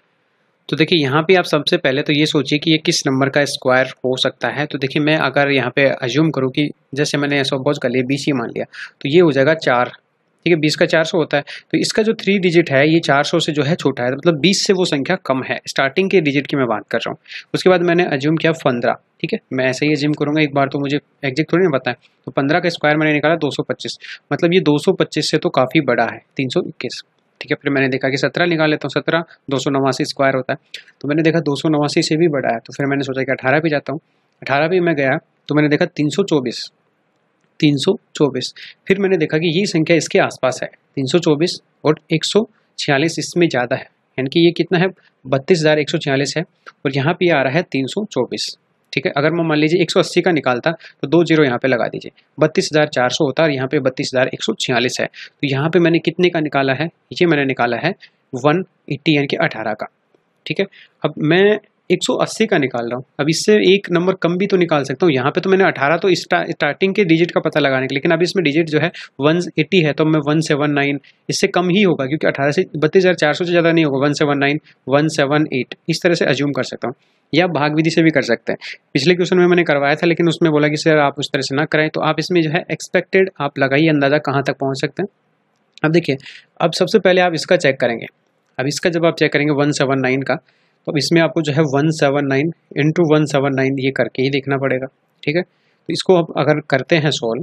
तो देखिए यहाँ पे आप सबसे पहले तो ये सोचिए कि ये किस नंबर का स्क्वायर हो सकता है। तो देखिए मैं अगर यहाँ पे अज्यूम करूँ कि जैसे मैंने सपोज कर लिया बीस ही मान लिया, तो ये हो जाएगा चार, ठीक है, बीस का चार सौ होता है, तो इसका जो थ्री डिजिट है ये चार सौ से जो है छोटा है, मतलब बीस से वो संख्या कम है, स्टार्टिंग के डिजिट की मैं बात कर रहा हूँ। उसके बाद मैंने अज्यूम किया पंद्रह, ठीक है, मैं ऐसे ही अज्यूम करूँगा, एक बार तो मुझे एग्जैक्ट थोड़ी ना पता है। तो पंद्रह का स्क्वायर मैंने निकाला दो सौ पच्चीस, मतलब ये दो सौ पच्चीस से तो काफ़ी बड़ा है, तीन सौ इक्कीस, ठीक है। फिर मैंने देखा कि सत्रह निकाल लेता हूँ, सत्रह दो सौ नवासी स्क्वायर होता है, तो मैंने देखा दो सौ नवासी से भी बड़ा है, तो फिर मैंने सोचा कि अठारह पे जाता हूँ, अठारह पे मैं गया तो मैंने देखा तीन सौ चौबीस, तीन सौ चौबीस, फिर मैंने देखा कि ये संख्या इसके आसपास है, तीन सौ चौबीस और एक सौ छियालीस इसमें ज़्यादा है, यानी कि ये कितना है, बत्तीस हज़ार एक सौ छियालीस है, और यहाँ पे आ रहा है तीन सौ चौबीस, ठीक है। अगर मैं मान लीजिए एक सौ अस्सी का निकालता तो दो जीरो यहाँ पे लगा दीजिए, बत्तीस हज़ार चार सौ होता है, और यहाँ पे बत्तीस हज़ार एक सौ छियालीस है। तो यहाँ पे मैंने कितने का निकाला है, ये मैंने निकाला है वन एट्टी यानी कि अठारह का, ठीक है। अब मैं एक सौ अस्सी का निकाल रहा हूँ, अब इससे एक नंबर कम भी तो निकाल सकता हूँ। यहाँ पे तो मैंने अठारह तो स्टार्टिंग के डिजिट का पता लगाने के, लेकिन अब इसमें डिजिट जो है वन एट्टी है, तो मैं वन सेवन नाइन, इससे कम ही होगा क्योंकि अठारह से बत्तीस हज़ार चार सौ से ज़्यादा नहीं होगा, one seven nine one seven eight इस तरह से अज्यूम कर सकता हूँ, या भाग विधि से भी कर सकते हैं। पिछले क्वेश्चन में मैंने करवाया था, लेकिन उसमें बोला कि सर आप उस तरह से ना कराएं, तो आप इसमें जो है एक्सपेक्टेड आप लगाइए अंदाज़ा कहाँ तक पहुँच सकते हैं। अब देखिए, अब सबसे पहले आप इसका चेक करेंगे, अब इसका जब आप चेक करेंगे वन सेवन नाइन का, तो अब इसमें आपको जो है one seven nine into one seven nine ये करके ही देखना पड़ेगा, ठीक है। तो इसको अब अगर करते हैं सोल्व,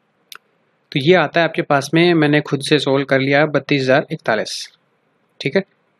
तो ये आता है आपके पास में, मैंने खुद से सोल्व कर लिया बत्तीस हज़ार इकतालीस, ठीक है,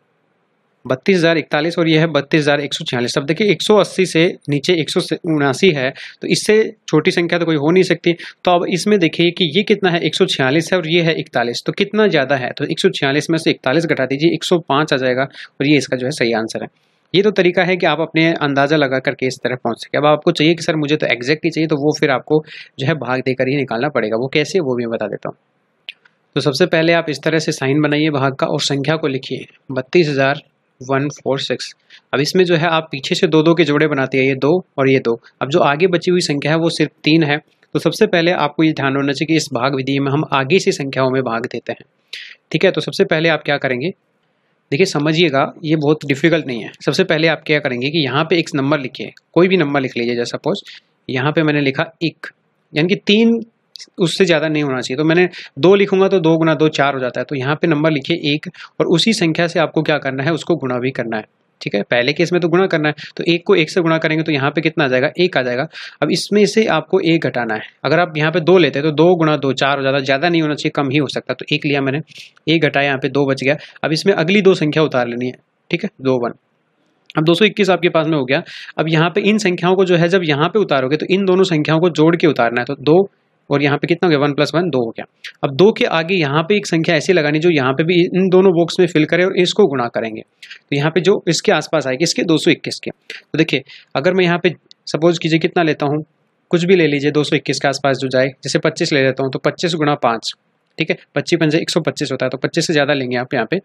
बत्तीस हज़ार इकतालीस, और ये है बत्तीस हज़ार एक सौ छियालीस। अब देखिए एक सौ अस्सी से नीचे एक सौ उनासी है, तो इससे छोटी संख्या तो कोई हो नहीं सकती। तो अब इसमें देखिए कि ये कितना है, एक सौ छियालीस है और ये है इकतालीस, तो कितना ज़्यादा है, तो एक सौ छियालीस में से इकतालीस घटा दीजिए, एक सौ पाँच आ जाएगा, और ये इसका जो है सही आंसर है। ये तो तरीका है कि आप अपने अंदाज़ा लगा करके इस तरह पहुँच सके। अब आपको चाहिए कि सर मुझे तो एग्जैक्ट ही चाहिए, तो वो फिर आपको जो है भाग देकर ही निकालना पड़ेगा। वो कैसे, वो भी मैं बता देता हूँ। तो सबसे पहले आप इस तरह से साइन बनाइए भाग का और संख्या को लिखिए बत्तीस हज़ार वन फोर सिक्स। अब इसमें जो है आप पीछे से दो दो के जोड़े बनाते हैं, ये दो और ये दो। अब जो आगे बची हुई संख्या है वो सिर्फ तीन है। तो सबसे पहले आपको ये ध्यान होना चाहिए कि इस भाग विधि में हम आगे से संख्याओं में भाग देते हैं, ठीक है। तो सबसे पहले आप क्या करेंगे, देखिए समझिएगा, ये बहुत डिफिकल्ट नहीं है। सबसे पहले आप क्या करेंगे कि यहाँ पे एक नंबर लिखिए, कोई भी नंबर लिख लीजिए। जैसे सपोज यहाँ पे मैंने लिखा एक, यानी कि तीन, उससे ज़्यादा नहीं होना चाहिए। तो मैंने दो लिखूंगा तो दो गुना दो चार हो जाता है। तो यहाँ पे नंबर लिखिए एक, और उसी संख्या से आपको क्या करना है, उसको गुणा भी करना है, ठीक है। पहले केस में तो गुणा करना है, तो एक को एक से गुणा करेंगे तो यहाँ पे कितना आ जाएगा, एक आ जाएगा। अब इसमें से आपको एक घटाना है। अगर आप यहाँ पे दो लेते हैं तो दो गुना दो चार हो जाता है, ज़्यादा नहीं होना चाहिए, कम ही हो सकता है। तो एक लिया मैंने, एक घटाया, यहाँ पे दो बच गया। अब इसमें अगली दो संख्या उतार लेनी है, ठीक है, दो वन। अब दो सौ इक्कीस आपके पास में हो गया। अब यहाँ पे इन संख्याओं को जो है जब यहाँ पे उतारोगे तो इन दोनों संख्याओं को जोड़ के उतारना है। तो दो और यहाँ पे कितना हो गया, वन प्लस वन, दो हो गया। अब दो के आगे यहाँ पे एक संख्या ऐसी लगानी जो यहाँ पे भी इन दोनों बॉक्स में फिल करे और इसको गुणा करेंगे। तो यहाँ पे जो इसके आसपास आएगी, इसके दो सौ इक्कीस के। तो देखिए अगर मैं यहाँ पे सपोज कीजिए कितना लेता हूँ, कुछ भी ले लीजिए, दो सौ इक्कीस के आसपास जो जाए, जैसे पच्चीस ले लेता हूँ, तो पच्चीस गुणा पाँच, ठीक है, पच्चीस पंजे एक सौ पच्चीस होता है। तो पच्चीस से ज़्यादा लेंगे आप यहाँ पे,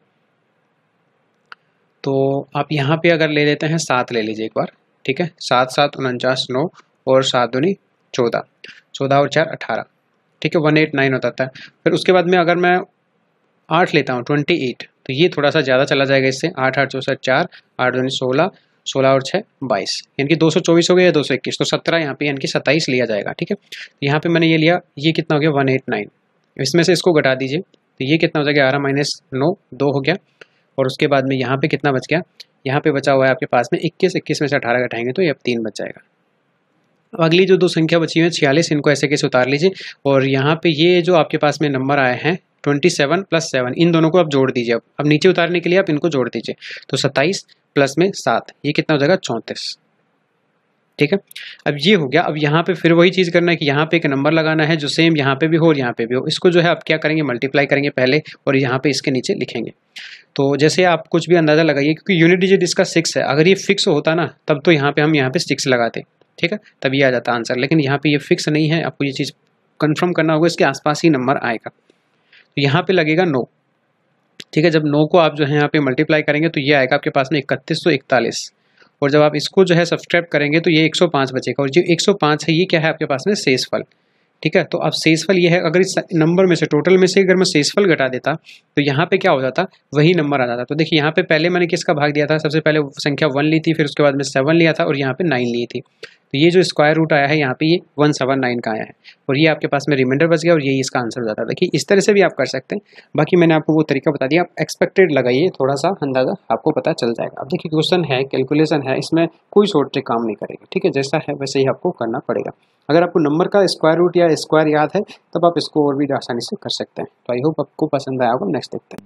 तो आप यहाँ पे अगर ले लेते हैं सात ले लीजिए एक बार, ठीक है, सात सात उनचास, नौ और सात दूनी चौदह, चौदह और चार अठारह, ठीक है, वन एट नाइन होता है। फिर उसके बाद में अगर मैं आठ लेता हूँ, ट्वेंटी एट, तो ये थोड़ा सा ज़्यादा चला जाएगा इससे, आठ आठ चौसठ चार, आठ दूनी सोलह, सोलह और छः बाईस, यानी कि दो सौ चौबीस हो गया या दो सौ इक्कीस, तो सत्रह यहाँ पे यानी कि सत्ताईस लिया जाएगा, ठीक है। तो यहाँ पे मैंने ये लिया, ये कितना हो गया, वन एट नाइन, इसमें से इसको घटा दीजिए, तो ये कितना हो जाएगा, ग्यारह माइनस नौ, दो हो गया। और उसके बाद में यहाँ पे कितना बच गया, यहाँ पे बचा हुआ है आपके पास में इक्कीस, इक्कीस में से अठारह घटाएंगे तो ये अब तीन बच जाएगा। अब अगली जो दो संख्या बची हुई है छियालीस, इनको ऐसे कैसे उतार लीजिए, और यहाँ पे ये जो आपके पास में नंबर आए हैं ट्वेंटी सेवन प्लस सेवन, इन दोनों को आप जोड़ दीजिए। अब अब नीचे उतारने के लिए आप इनको जोड़ दीजिए, तो सत्ताईस प्लस में सात, ये कितना हो जाएगा, चौंतीस, ठीक है। अब ये हो गया। अब यहाँ पे फिर वही चीज़ करना है कि यहाँ पे एक नंबर लगाना है जो सेम यहाँ पे भी हो और यहाँ पे भी हो। इसको जो है आप क्या करेंगे, मल्टीप्लाई करेंगे पहले और यहाँ पे इसके नीचे लिखेंगे। तो जैसे आप कुछ भी अंदाज़ा लगाइए, क्योंकि यूनिट डिजिट इसका सिक्स है, अगर ये फिक्स होता ना तब तो यहाँ पे हम यहाँ पे सिक्स लगाते, ठीक है, तब ये आ जाता आंसर। लेकिन यहाँ पे ये फिक्स नहीं है, आपको ये चीज़ कंफर्म करना होगा, इसके आसपास ही नंबर आएगा। तो यहाँ पे लगेगा नौ, ठीक है। जब नौ को आप जो है यहाँ पे मल्टीप्लाई करेंगे तो ये आएगा आपके पास में इकतीस सौ इकतालीस, और जब आप इसको जो है सब्सट्रैक्ट करेंगे तो ये एक सौ पाँच बचेगा, और जो एक सौ पाँच है ये क्या है आपके पास में शेषफल। ठीक है, तो अब शेषफल ये है, अगर इस नंबर में से टोटल में से अगर मैं शेषफल घटा देता तो यहाँ पे क्या हो जाता, वही नंबर आ जाता। तो देखिए यहाँ पे पहले मैंने किसका भाग दिया था, सबसे पहले संख्या वन ली थी, फिर उसके बाद में सेवन लिया था और यहाँ पे नाइन ली थी। तो ये जो स्क्वायर रूट आया है यहाँ पे ये वन सेवन नाइन का आया है, और ये आपके पास में रिमाइंडर बच गया और यही इसका आंसर हो जाता है। देखिए इस तरह से भी आप कर सकते हैं, बाकी मैंने आपको वो तरीका बता दिया। आप एक्सपेक्टेड लगाइए, थोड़ा सा अंदाजा आपको पता चल जाएगा। अब देखिए क्वेश्चन है, कैलकुलेशन है, इसमें कोई शॉर्ट ट्रिक काम नहीं करेगा। ठीक है, जैसा है वैसे ही आपको करना पड़ेगा। अगर आपको नंबर का स्क्वायर रूट या स्क्वायर याद है तब आप इसको और भी आसानी से कर सकते हैं। तो आई होप आपको पसंद आया होगा। नेक्स्ट देखते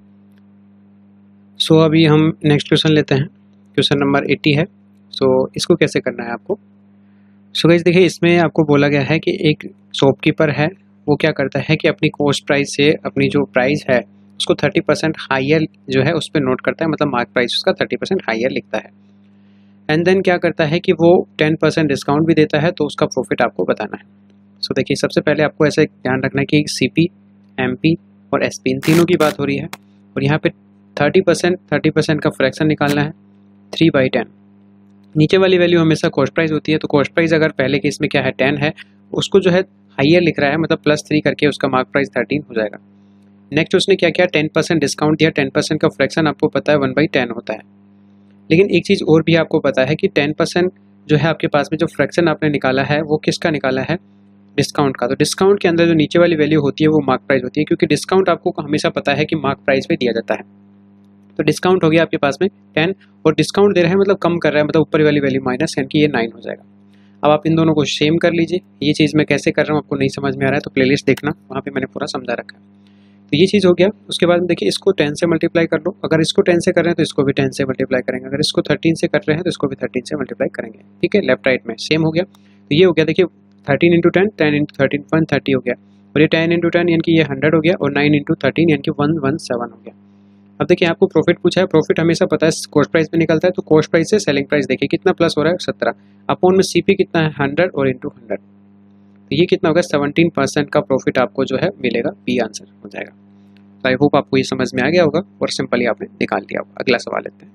हैं। सो so, अभी हम नेक्स्ट क्वेश्चन लेते हैं, क्वेश्चन नंबर अस्सी है। सो so, इसको कैसे करना है आपको। सो गाइस देखिए इसमें आपको बोला गया है कि एक शॉपकीपर है, वो क्या करता है कि अपनी कॉस्ट प्राइस से अपनी जो प्राइस है उसको थर्टी परसेंट हायर जो है उस पर नोट करता है, मतलब मार्क प्राइस उसका थर्टी परसेंट हायर लिखता है। एंड देन क्या करता है कि वो टेन परसेंट डिस्काउंट भी देता है, तो उसका प्रॉफिट आपको बताना है। सो so, देखिए सबसे पहले आपको ऐसे ध्यान रखना है कि सीपी, एमपी और एसपी इन तीनों की बात हो रही है, और यहाँ पे थर्टी परसेंट थर्टी परसेंट का फ्रैक्शन निकालना है, थ्री बाई टेन। नीचे वाली वैल्यू हमेशा कॉस्ट प्राइस होती है, तो कॉस्ट प्राइस अगर पहले केस में क्या है टेन है, उसको जो है हाइयर लिख रहा है, मतलब प्लस थ्री करके उसका मार्क प्राइस थर्टीन हो जाएगा। नेक्स्ट उसने क्या किया, टेन परसेंट डिस्काउंट दिया, टेन परसेंट का फ्रैक्शन आपको पता है वन बाई टेन होता है। लेकिन एक चीज़ और भी आपको पता है कि टेन परसेंट जो है आपके पास में जो फ्रैक्शन आपने निकाला है वो किसका निकाला है, डिस्काउंट का। तो डिस्काउंट के अंदर जो नीचे वाली वैल्यू होती है वो मार्क प्राइस होती है, क्योंकि डिस्काउंट आपको हमेशा पता है कि मार्क प्राइस पे दिया जाता है। तो डिस्काउंट हो गया आपके पास में टेन, और डिस्काउंट दे रहा है मतलब कम कर रहा है, मतलब ऊपर वाली वैल्यू माइनस, यानी कि ये नाइन हो जाएगा। अब आप इन दोनों को सेम कर लीजिए। ये चीज़ मैं कैसे कर रहा हूँ आपको नहीं समझ में आ रहा है तो प्लेलिस्ट देखना, वहाँ पे मैंने पूरा समझा रखा है। तो ये चीज़ हो गया। उसके बाद देखिए इसको टेन से मल्टीप्लाई कर लो, अगर इसको टेन से कर रहे हैं तो इसको भी टेन से मल्टीप्लाई करेंगे, अगर इसको थर्टीन से कर रहे हैं तो इसको भी थर्टीन से मल्टीप्लाई करेंगे। ठीक है, लेफ्ट राइट में सेम हो गया। तो ये हो गया, देखिए thirteen into ten, ten into thirteen one thirty हो गया, और ये टेन इंटू टेन यानी कि ये हंड्रेड हो गया, और नाइन इंटू थर्टीन यानी कि वन वन सेवन हो गया। अब देखिए आपको प्रॉफिट पूछा है, प्रॉफिट हमेशा पता है कॉस्ट प्राइस पे निकलता है, तो कॉस्ट प्राइस से सेलिंग प्राइस देखिए कितना प्लस हो रहा है, सत्रह अपॉन में सीपी कितना है हंड्रेड और इंटू हंड्रेड, तो ये कितना होगा सेवनटीन परसेंट का प्रॉफिट आपको जो है मिलेगा। बी आंसर हो जाएगा। तो आई होप आपको ये समझ में आ गया होगा और सिंपली आपने निकाल दिया होगा। अगला सवाल लेते हैं।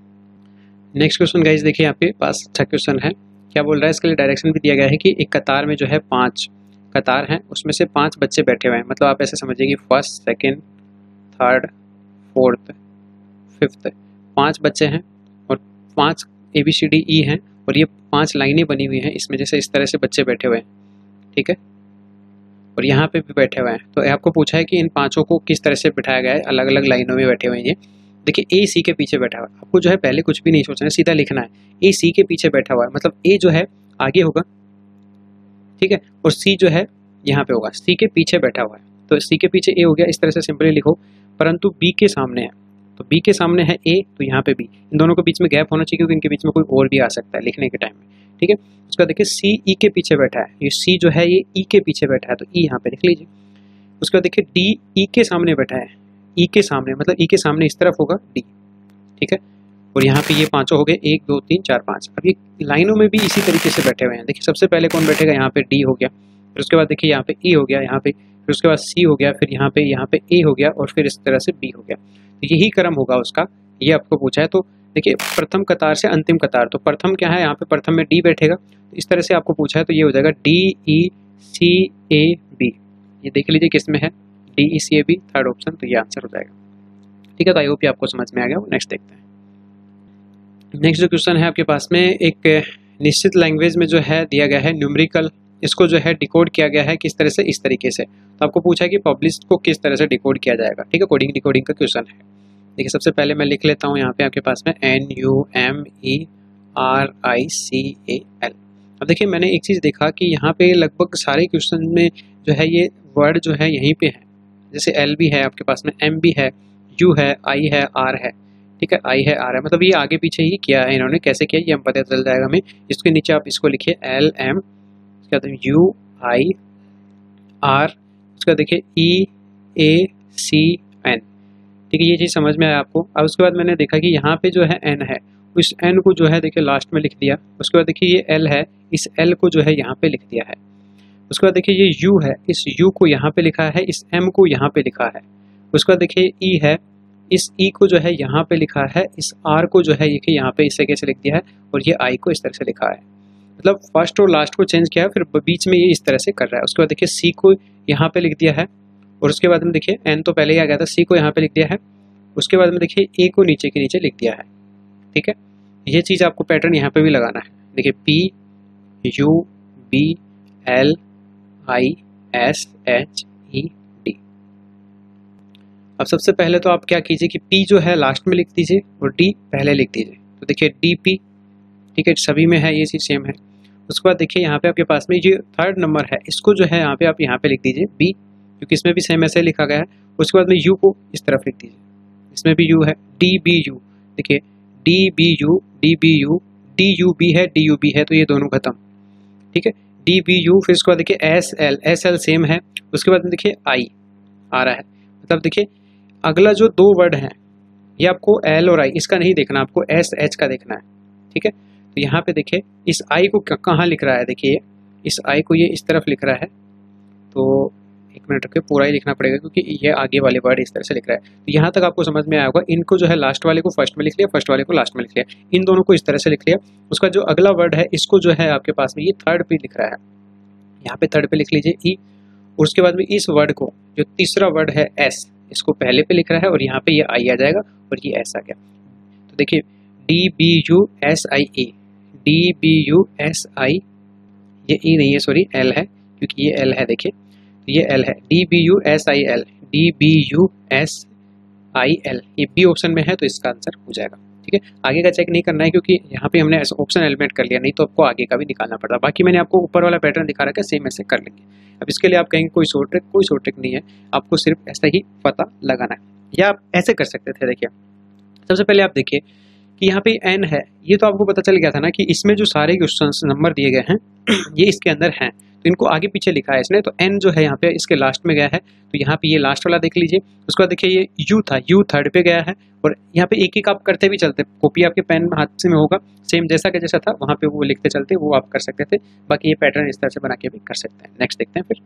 नेक्स्ट क्वेश्चन गाइस देखिए आपके पास अच्छा क्वेश्चन है। क्या बोल रहा है, इसके लिए डायरेक्शन भी दिया गया है कि एक कतार में जो है पांच कतार हैं, उसमें से पांच बच्चे बैठे हुए हैं, मतलब आप ऐसे समझिए कि first, second, third, fourth, fifth, पांच बच्चे हैं और पांच A B C D E हैं, और ये पांच लाइनें बनी हुई हैं इसमें, जैसे इस तरह से बच्चे बैठे हुए हैं। ठीक है, और यहाँ पे भी बैठे हुए हैं। तो आपको पूछा है कि इन पांचों को किस तरह से बिठाया गया है, अलग अलग लाइनों में बैठे हुए हैं। ये देखिए ए सी के पीछे बैठा हुआ है, आपको जो है पहले कुछ भी नहीं सोचना है, सीधा लिखना है ए सी के पीछे बैठा हुआ है, मतलब ए जो है आगे होगा, ठीक है, और सी जो है यहाँ पे होगा, सी के पीछे बैठा हुआ है, तो सी के पीछे ए हो गया। इस तरह से सिंपली लिखो, परंतु बी के सामने है, तो बी के सामने है ए, तो यहाँ पे बी, इन दोनों के बीच में गैप होना चाहिए क्योंकि इनके बीच में कोई और भी आ सकता है लिखने के टाइम में। ठीक है, उसका देखिए सी ई के पीछे बैठा है, ये सी जो है ये ई के पीछे बैठा है, तो ई यहाँ पे लिख लीजिए। उसका देखिए डी ई के सामने बैठा है, ई के सामने मतलब ई के सामने इस तरफ होगा डी। ठीक है, और यहाँ पे ये पांचों हो गए, एक दो तीन चार पाँच। अब ये लाइनों में भी इसी तरीके से बैठे हुए हैं। देखिए सबसे पहले कौन बैठेगा, यहाँ पे डी हो गया, फिर उसके बाद देखिए यहाँ पे ई हो गया, यहाँ पे फिर उसके बाद सी हो गया, फिर यहाँ पे यहाँ पे ए हो गया, और फिर इस तरह से बी हो गया। तो यही क्रम होगा उसका, ये आपको पूछा है। तो देखिए प्रथम कतार से अंतिम कतार, तो प्रथम क्या है, यहाँ पे प्रथम में डी बैठेगा, तो इस तरह से आपको पूछा है, तो ये हो जाएगा D E C A B. ये देख लीजिए किस में है, D E C A B, third option, तो ये आंसर हो जाएगा। ठीक है, तो आई होप ये आपको समझ में आ गया। नेक्स्ट देखते हैं। नेक्स्ट जो क्वेश्चन है आपके पास में, एक निश्चित लैंग्वेज में जो है दिया गया है न्यूमेरिकल, इसको जो है डिकोड किया गया है किस तरह से, इस तरीके से। तो आपको पूछा है कि पब्लिश को किस तरह से डिकोड किया जाएगा। ठीक है, कोडिंग डिकोडिंग का क्वेश्चन है। देखिए सबसे पहले मैं लिख लेता हूँ यहाँ पे आपके पास में N U M E R I C A L. अब देखिए मैंने एक चीज़ देखा कि यहाँ पे लगभग सारे क्वेश्चन में जो है ये वर्ड जो है यहीं पे है, जैसे एल भी है आपके पास में, एम भी है, यू है, आई है, आर है। ठीक है, आई है, आर है, मतलब ये आगे पीछे ही किया है इन्होंने, कैसे किया ये हम पता चल जाएगा हमें। इसके नीचे आप इसको लिखिए एल एम, उसके बाद यू आई आर, उसका देखिए ई ए सी एन। ठीक है, ये चीज़ समझ में आया आपको। अब उसके बाद मैंने देखा कि यहाँ पे जो है एन है, इस एन को जो है देखिए लास्ट में लिख दिया। उसके बाद देखिए ये एल है, इस एल को जो है यहाँ पे लिख दिया है। उसके बाद देखिए ये यू है, इस यू को यहाँ पे लिखा है, इस एम को यहाँ पे लिखा है। उसके बाद देखिए ई है, इस ई को जो है यहाँ पे लिखा है, इस आर को जो है ये यहाँ पे इस तरीके से लिख दिया है, और ये आई को इस तरह से लिखा है। मतलब फर्स्ट और लास्ट को चेंज किया है, फिर बीच में ये इस तरह से कर रहा है। उसके बाद देखिए सी को यहाँ पे लिख दिया है, और उसके बाद में देखिए एन तो पहले ही आ गया था, सी को यहाँ पे लिख दिया है, उसके बाद में देखिए ए को नीचे के नीचे लिख दिया है। ठीक है, ये चीज़ आपको पैटर्न यहाँ पे भी लगाना है। देखिए P U B L I S H E D. अब सबसे पहले तो आप क्या कीजिए कि पी जो है लास्ट में लिख दीजिए और डी पहले लिख दीजिए। तो देखिए डी पी, ठीक है, सभी में है, ये चीज़ सेम है। उसके बाद देखिए यहाँ पे आपके पास में ये थर्ड नंबर है, इसको जो है यहाँ पे आप यहाँ पे लिख दीजिए बी, क्योंकि इसमें भी सेम ऐसे लिखा गया है। उसके बाद में यू को इस तरफ लिख दीजिए, इसमें भी यू है, डी बी यू। देखिए D B U, D B U, D U B है, डी यू बी है, तो ये दोनों खत्म। ठीक है, डी बी यू, फिर उसके बाद देखिए S L, S L same है। उसके बाद में देखिए आई आ रहा है, मतलब देखिए अगला जो दो वर्ड हैं ये आपको एल और आई, इसका नहीं देखना, आपको एस एच का देखना है। ठीक है, तो यहाँ पे देखिए इस आई को कहाँ लिख रहा है, देखिए इस आई को ये इस तरफ लिख रहा है। तो एक मिनट के पूरा ही लिखना पड़ेगा, क्योंकि ये आगे वाले वर्ड इस तरह से लिख रहा है। तो यहाँ तक आपको समझ में आया होगा। इनको जो है लास्ट वाले को फर्स्ट में लिख लिया, फर्स्ट वाले को लास्ट में लिख लिया, इन दोनों को इस तरह से लिख लिया। उसका जो अगला वर्ड है इसको जो है आपके पास में ये थर्ड पे लिख रहा है, यहाँ पे थर्ड पे लिख लीजिए ई। उसके बाद में इस वर्ड को, जो तीसरा वर्ड है एस, इसको पहले पे लिख रहा है, और यहाँ पे ये आई आ जाएगा और ये एस आ गया। तो देखिए D B U S I E, D B U S I, ये ई नहीं है सॉरी एल है, क्योंकि ये एल है, देखिए ये एल है, D B U S I L, D B U S I L, ये बी ऑप्शन में है, तो इसका आंसर हो जाएगा। ठीक है, आगे का चेक नहीं करना है, क्योंकि यहाँ पे हमने ऑप्शन एलिमिनेट कर लिया, नहीं तो आपको आगे का भी निकालना पड़ता। बाकी मैंने आपको ऊपर वाला पैटर्न दिखा रखा है, सेम ऐसे कर लेंगे। अब इसके लिए आप कहेंगे कोई शॉर्ट ट्रिक, कोई शॉर्ट ट्रिक नहीं है, आपको सिर्फ ऐसा ही पता लगाना है। या आप ऐसे कर सकते थे, देखिए सबसे पहले आप देखिए कि यहाँ पे एन है, ये तो आपको पता चल गया था ना कि इसमें जो सारे क्वेश्चन नंबर दिए गए हैं ये इसके अंदर हैं, तो इनको आगे पीछे लिखा है इसने। तो एन जो है यहाँ पे इसके लास्ट में गया है, तो यहाँ पे ये लास्ट वाला देख लीजिए। उसके बाद देखिए ये यू था, यू थर्ड पे गया है, और यहाँ पे एक एक आप करते भी चलते, कॉपी आपके पेन हाथ से में होगा, सेम जैसा का जैसा था वहाँ पे वो लिखते चलते, वो आप कर सकते थे। बाकी ये पैटर्न इस तरह से बना के भी कर सकते हैं। नेक्स्ट देखते हैं फिर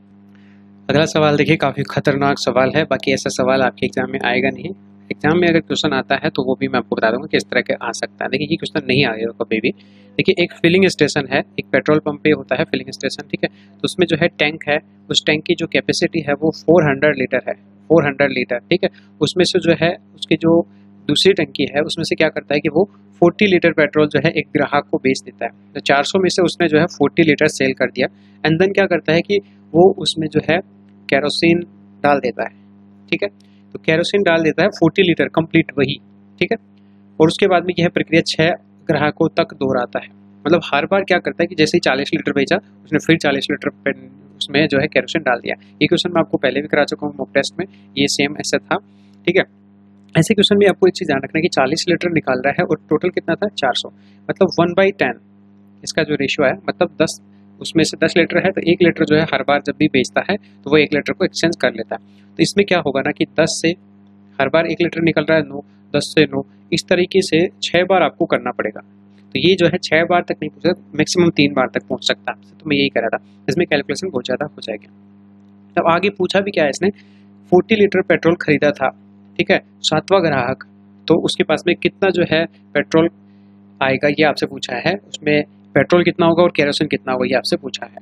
अगला सवाल। देखिए काफ़ी खतरनाक सवाल है, बाकी ऐसा सवाल आपके एग्जाम में आएगा नहीं। एग्जाम में अगर क्वेश्चन आता है तो वो भी मैं आपको बता दूंगा किस तरह के आ सकता है। देखिए ये क्वेश्चन नहीं आएगा कभी भी। देखिए एक फिलिंग स्टेशन है, एक पेट्रोल पंप पे होता है फिलिंग स्टेशन, ठीक है। तो उसमें जो है टैंक है, उस टैंक की जो कैपेसिटी है वो चार सौ लीटर है, चार सौ लीटर, ठीक है। उसमें से जो है उसकी जो दूसरी टंकी है उसमें से क्या करता है कि वो चालीस लीटर पेट्रोल जो है एक ग्राहक को बेच देता है। तो चार सौ में से उसने जो है चालीस लीटर सेल कर दिया, एंड देन क्या करता है कि वो उसमें जो है केरोसिन डाल देता है, ठीक है। तो केरोसिन डाल देता है चालीस लीटर कंप्लीट वही, ठीक है। और उसके बाद में यह प्रक्रिया छह ग्राहकों तक दोहराता है। मतलब हर बार क्या करता है कि जैसे ही चालीस लीटर बेचा उसने फिर चालीस लीटर उसमें जो है केरोसिन डाल दिया। ये क्वेश्चन मैं आपको पहले भी करा चुका हूँ मॉक टेस्ट में, ये सेम ऐसा था, ठीक है। ऐसे क्वेश्चन में आपको एक चीज़ ध्यान रखना है कि चालीस लीटर निकाल रहा है और टोटल कितना था चार सौ, मतलब वन बाई टेन इसका जो रेशियो है, मतलब दस, उसमें से दस लीटर है तो एक लीटर जो है हर बार जब भी बेचता है तो वो एक लीटर को एक्सचेंज कर लेता है। तो इसमें क्या होगा ना कि दस से हर बार एक लीटर निकल रहा है नौ, दस से नौ, इस तरीके से छः बार आपको करना पड़ेगा। तो ये जो है छः बार तक नहीं पहुँच सकता, मैक्सिमम तीन बार तक पहुँच सकता है। तो मैं यही कह रहा था, इसमें कैलकुलेशन बहुत ज़्यादा हो जाएगा। तब आगे पूछा भी क्या है इसने, चालीस लीटर पेट्रोल खरीदा था, ठीक है, सातवां ग्राहक, तो उसके पास में कितना जो है पेट्रोल आएगा ये आपसे पूछा है। उसमें पेट्रोल कितना होगा और केरोसिन कितना होगा ये आपसे पूछा है।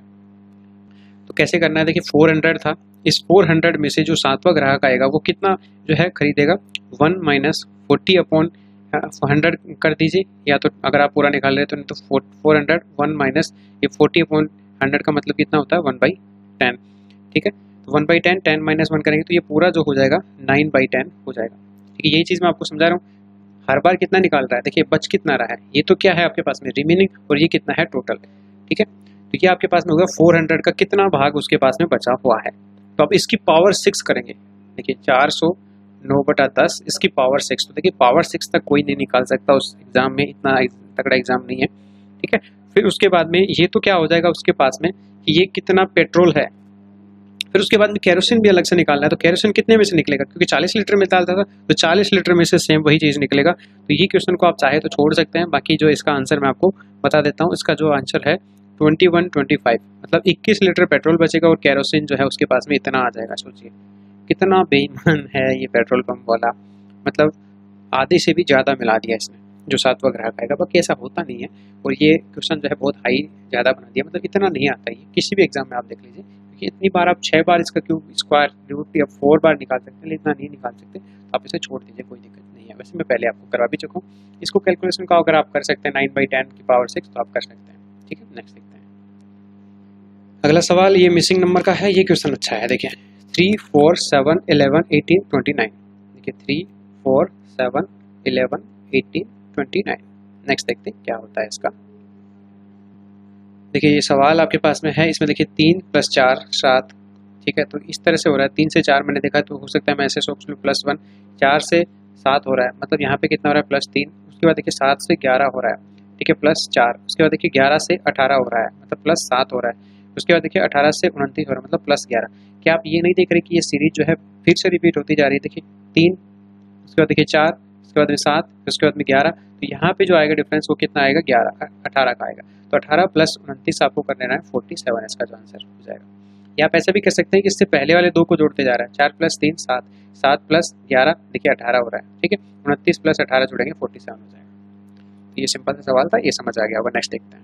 तो कैसे करना है, देखिए चार सौ था, इस चार सौ में से जो सातवां ग्राहक आएगा वो कितना जो है खरीदेगा, one minus forty upon hundred कर दीजिए, या तो अगर आप पूरा निकाल रहे हैं तो नहीं तो फोर हंड्रेड, वन माइनस ये फोर्टी अपॉन हंड्रेड का मतलब कितना होता है वन बाई टेन, ठीक है। तो one by ten, ten minus one करेंगे तो ये पूरा जो हो जाएगा नाइन बाई टेन हो जाएगा, ठीक है। यही चीज़ मैं आपको समझा रहा हूँ। हर बार कितना निकाल रहा है, देखिए बच कितना रहा है, ये तो क्या है आपके पास में रिमेनिंग, और ये कितना है टोटल, ठीक है। तो ये आपके पास में होगा चार सौ का कितना भाग उसके पास में बचा हुआ है। तो अब इसकी पावर सिक्स करेंगे, देखिए चार सौ नौ बटा दस, इसकी पावर सिक्स, तो देखिए पावर सिक्स तक कोई नहीं निकाल सकता उस एग्जाम में, इतना तगड़ा एग्जाम नहीं है, ठीक है। फिर उसके बाद में ये तो क्या हो जाएगा उसके पास में कि ये कितना पेट्रोल है। फिर उसके बाद में केरोसिन भी अलग से निकालना है, तो केरोसिन कितने में से निकलेगा, क्योंकि चालीस लीटर में डालता था तो चालीस लीटर में से सेम वही चीज़ निकलेगा। तो ये क्वेश्चन को आप चाहे तो छोड़ सकते हैं, बाकी जो इसका आंसर मैं आपको बता देता हूँ। इसका जो आंसर है ट्वेंटी वन ट्वेंटी फाइव, मतलब इक्कीस लीटर पेट्रोल बचेगा और केरोसिन जो है उसके पास में इतना आ जाएगा। सोचिए कितना बेईमान है ये पेट्रोल पंप वाला। मतलब आधे से भी ज़्यादा मिला दिया इसने जो सातवां ग्राहक आएगा, बाकी ऐसा होता नहीं है। और ये क्वेश्चन जो है बहुत हाई ज़्यादा बना दिया, मतलब इतना नहीं आता है किसी भी एग्जाम में, आप देख लीजिए। क्योंकि इतनी बार आप छः बार इसका क्यूब स्क्वायर रूट या फोर बार निकाल सकते हैं, लेकिन इतना नहीं निकाल सकते, तो आप इसे छोड़ दीजिए, कोई दिक्कत नहीं है। वैसे मैं पहले आपको करवा भी चुका हूँ। इसको कैलकुलेशन का अगर आप कर सकते हैं नाइन बाई टेन की पावर सिक्स तो आप कर सकते हैं, ठीक है। नेक्स्ट देखते हैं अगला सवाल, ये मिसिंग नंबर का है। ये क्वेश्चन अच्छा है, देखिए three four seven eleven eighteen twenty nine. देखिए three four seven eleven eighteen twenty nine. Next देखते हैं क्या होता है इसका। देखिए ये सवाल आपके पास में है, इसमें देखिए तीन प्लस चार सात, ठीक है। तो इस तरह से हो रहा है, तीन से चार मैंने देखा, तो हो सकता है मैं ऐसे सोच लूँ प्लस वन, चार से सात हो रहा है, मतलब यहाँ पे कितना हो रहा है प्लस तीन। उसके बाद देखिए सात से ग्यारह हो रहा है, ठीक है, प्लस चार। उसके बाद देखिए ग्यारह से अठारह हो रहा है, मतलब प्लस सात हो रहा है। उसके बाद देखिए अठारह से उनतीस हो रहा है, मतलब प्लस ग्यारह। क्या आप ये नहीं देख रहे कि ये सीरीज जो है फिर से रिपीट होती जा रही है। देखिए तीन, उसके बाद देखिए चार, उसके बाद में सात, उसके बाद में ग्यारह। तो यहाँ पे जो आएगा डिफरेंस वो कितना आएगा, ग्यारह अठारह का आएगा। तो अठारह प्लस उनतीस आपको कर लेना है फोर्टी सेवन, इसका जो आंसर हो जाएगा। या आप ऐसा भी कर सकते हैं कि इससे पहले वाले दो को जोड़ते जा रहा है, चार प्लस तीन सात, सात प्लस ग्यारह देखिए अठारह हो रहा है, ठीक है। उनतीस प्लस अठारह जोड़ेंगे फोर्टी सेवन हो जाएगा। तो ये सिंपल सा सवाल था, ये समझ आ गया होगा। नेक्स्ट देखते हैं।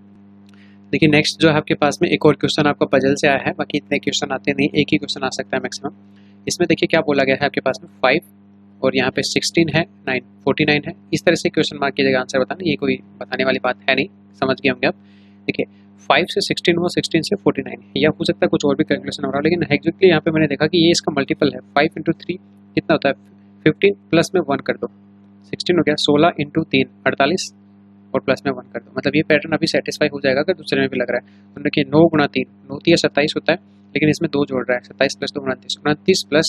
देखिए नेक्स्ट जो है आपके पास में एक और क्वेश्चन आपका पजल से आया है, बाकी इतने क्वेश्चन आते नहीं, एक ही क्वेश्चन आ सकता है मैक्सिमम। इसमें देखिए क्या बोला गया है आपके पास में, फाइव और यहाँ पे सिक्सटीन है, नाइन फोर्टी नाइन है। इस तरह से क्वेश्चन मार्क की जगह आंसर बताना, ये कोई बताने वाली बात है नहीं, समझ गए होंगे आप। देखिए फाइव से सिक्सटीन हुआ, सिक्सटीन से फोर्टी नाइन, या हो सकता है कुछ और भी कैलकुलेशन हो रहा है, लेकिन एक्जैक्टली यहाँ पे मैंने देखा कि ये इसका मल्टीपल है। फाइव इंटू थ्री कितना होता है, फिफ्टीन, प्लस में वन कर दो, सिक्सटीन हो गया। सोलह इंटू तीन अड़तालीस, और प्लस में वन कर दो, मतलब ये पैटर्न अभी सेटिस्फाई हो जाएगा अगर दूसरे में भी लग रहा है। तो देखिए नौ गुणा तीन, नौ तीन सत्ताईस होता है, लेकिन इसमें दो जोड़ रहा है, सत्ताईस प्लस दो उनतीस, उनतीस प्लस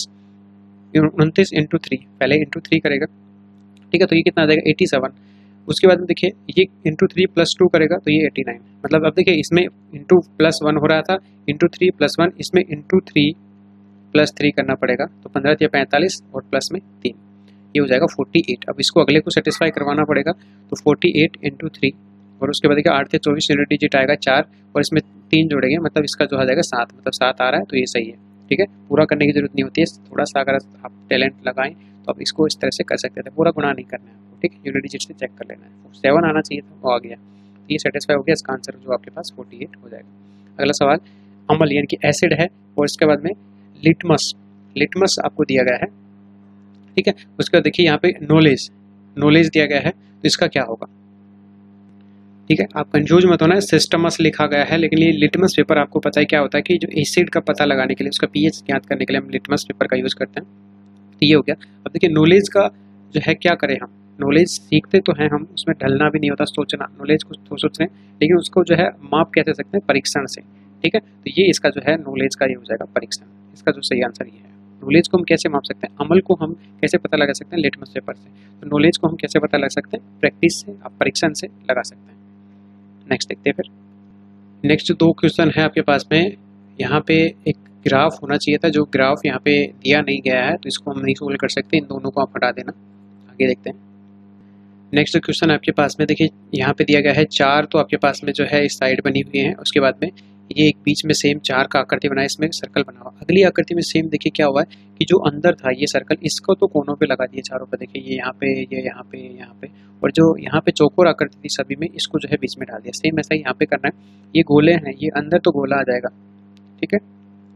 उनतीस इंटू थ्री, पहले इंटू थ्री करेगा, ठीक है। तो ये कितना आ जाएगा एटी सेवन। उसके बाद में देखिए ये इंटू थ्री प्लस टू करेगा तो ये एटी नाइन। मतलब अब देखिए इसमें इंटू प्लस वन हो रहा था, इंटू थ्री प्लस वन, इसमें इंटू थ्री प्लस थ्री करना पड़ेगा, तो पंद्रह या पैंतालीस और प्लस में तीन, ये हो जाएगा फोर्टी एट। अब इसको अगले को सेटिस्फाई करवाना पड़ेगा, तो फोर्टी एट इंटू थ्री, और उसके बाद देखिए आठ से चौबीस यूनिट डिजिट आएगा चार, और इसमें तीन जोड़ेंगे, मतलब इसका जो आ जाएगा सात, मतलब सात आ रहा है, तो ये सही है, ठीक है। पूरा करने की जरूरत नहीं होती है, थोड़ा सा अगर आप टैलेंट लगाएं तो आप इसको इस तरह से कर सकते थे, पूरा गुणा नहीं करना है आपको, ठीक है। यूनिट डिजिट से चेक कर लेना है, सेवन आना चाहिए था, वो आ गया, तो ये सेटिस्फाई हो गया। इसका आंसर जो आपके पास फोर्टी एट हो जाएगा। अगला सवाल, अम्ल यानी कि एसिड है, और इसके बाद में लिटमस, लिटमस आपको दिया गया है, ठीक है। उसके बाद देखिए यहाँ पे नॉलेज, नॉलेज दिया गया है, तो इसका क्या होगा, ठीक है। आप कंफ्यूज मत होना, सिस्टमस लिखा गया है, लेकिन ये लिटमस पेपर आपको पता है क्या होता है कि जो एसिड का पता लगाने के लिए, उसका पीएच ज्ञात करने के लिए हम लिटमस पेपर का यूज करते हैं। तो ये हो गया। अब देखिए नॉलेज का जो है क्या करें हम, नॉलेज सीखते तो हैं हम, उसमें ढलना भी नहीं होता, सोचना, नॉलेज को तो सोच रहे हैं, लेकिन उसको जो है माप कैसे सकते हैं, परीक्षण से, ठीक है। तो ये इसका जो है नॉलेज का ये हो जाएगा परीक्षण, इसका जो सही आंसर ये है। नॉलेज को हम कैसे माप सकते हैं, अमल को हम कैसे पता लगा सकते हैं, लिटमस पेपर से। तो नॉलेज को हम कैसे पता लगा सकते हैं, प्रैक्टिस से, आप परीक्षण से लगा सकते हैं। नेक्स्ट देखते हैं फिर। नेक्स्ट दो क्वेश्चन है आपके पास में, यहाँ पे एक ग्राफ होना चाहिए था, जो ग्राफ यहाँ पे दिया नहीं गया है, तो इसको हम नहीं सोल्व कर सकते, इन दोनों को आप हटा देना। आगे देखते हैं। नेक्स्ट क्वेश्चन आपके पास में देखिए यहाँ पे दिया गया है चार, तो आपके पास में जो है इस साइड बनी हुई है, उसके बाद में ये एक बीच में सेम चार का आकृति बना है, इसमें सर्कल बना हुआ। अगली आकृति में सेम देखिए क्या हुआ है कि जो अंदर था ये सर्कल, इसको तो कोनों पे लगा दिए चारों पे, देखिए ये यहाँ पे, ये यहाँ पे, यहाँ पे, और जो यहाँ पे चौकोर आकृति थी सभी में, इसको जो है बीच में डाल दिया। सेम ऐसा ही यहाँ पे करना है। ये गोले हैं, ये अंदर तो गोला आ जाएगा, ठीक है।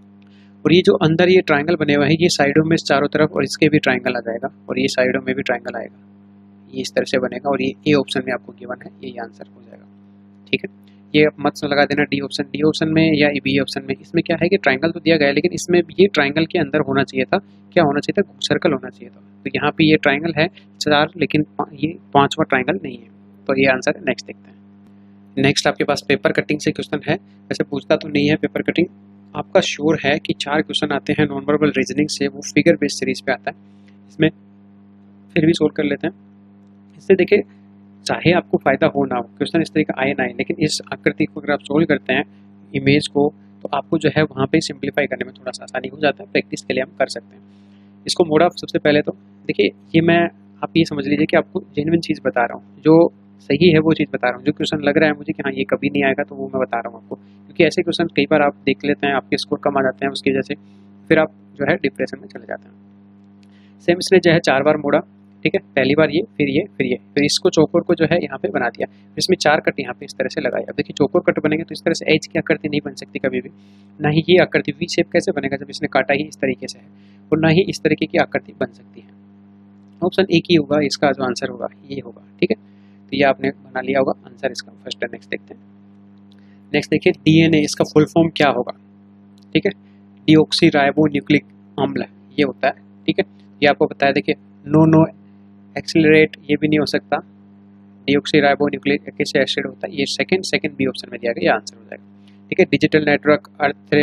और ये जो अंदर ये ट्राइंगल बने हुए हैं, ये साइडों में चारों तरफ, और इसके भी ट्राइंगल आ जाएगा, और ये साइडों में भी ट्राइंगल आएगा, ये इस तरह से बनेगा, और ये ए ऑप्शन में आपको गिवन है, ये आंसर हो जाएगा, ठीक है। ये मत लगा देना डी ऑप्शन, डी ऑप्शन में या बी ऑप्शन में। इसमें क्या है कि ट्राइंगल तो दिया गया है, लेकिन इसमें ये ट्राइंगल के अंदर होना चाहिए था, क्या होना चाहिए था, सर्कल होना चाहिए था। तो यहाँ पे ये ट्राइंगल है चार, लेकिन ये पांचवा ट्राइंगल नहीं है, तो ये आंसर है। नेक्स्ट देखते हैं। नेक्स्ट आपके पास पेपर कटिंग से क्वेश्चन है, वैसे पूछता तो नहीं है पेपर कटिंग, आपका श्योर है कि चार क्वेश्चन आते हैं नॉन वर्बल रीजनिंग से, वो फिगर बेस्ड सीरीज पे आता है, इसमें फिर भी सोल्व कर लेते हैं। इससे देखिए चाहे आपको फायदा हो ना हो, क्वेश्चन इस तरह का आए ना आए, लेकिन इस आकृति को अगर आप सोल्व करते हैं इमेज को, तो आपको जो है वहाँ पे सिंप्लीफाई करने में थोड़ा सा आसानी हो जाता है, प्रैक्टिस के लिए हम कर सकते हैं इसको। मोड ऑफ सबसे पहले तो देखिए, ये मैं आप ये समझ लीजिए कि आपको जेन्युइन चीज़ बता रहा हूँ, जो सही है वो चीज़ बता रहा हूँ। जो क्वेश्चन लग रहा है मुझे कि हाँ ये कभी नहीं आएगा, तो वो मैं बता रहा हूँ आपको, क्योंकि ऐसे क्वेश्चन कई बार आप देख लेते हैं, आपके स्कोर कम आ जाते हैं, उसकी वजह से फिर आप जो है डिप्रेशन में चले जाते हैं। सेम इसने जो है चार बार मोड़ा, ठीक है, पहली बार ये, फिर ये, फिर ये, फिर इसको चौकोर को जो है यहाँ पे बना दिया, इसमें चार कट यहाँ पे इस तरह से लगाए। अब देखिए चौकोर कट बनेंगे तो इस तरह से एच की आकृति नहीं बन सकती कभी भी, ना ही ये आकृति वी शेप कैसे बनेगा जब इसने काटा ही इस तरीके से है, और ना ही इस तरीके की आकृति बन सकती है। ऑप्शन एक ही होगा, इसका जो आंसर होगा ये होगा, ठीक है। तो ये आपने बना लिया होगा आंसर इसका फर्स्ट। नेक्स्ट देखते हैं। नेक्स्ट देखिए डीएनए, इसका फुल फॉर्म क्या होगा, ठीक है, डीऑक्सी राइबो न्यूक्लिक अम्ल ये होता है, ठीक है। ये आपको बताया, देखिए नो नो एक्सिलरेट ये भी नहीं हो सकता, डीऑक्सी राइबो न्यूक्लिक एसिड होता है, ये सेकंड सेकंड बी ऑप्शन में दिया गया, ये आंसर हो जाएगा, ठीक है। डिजिटल नेटवर्क अर्थ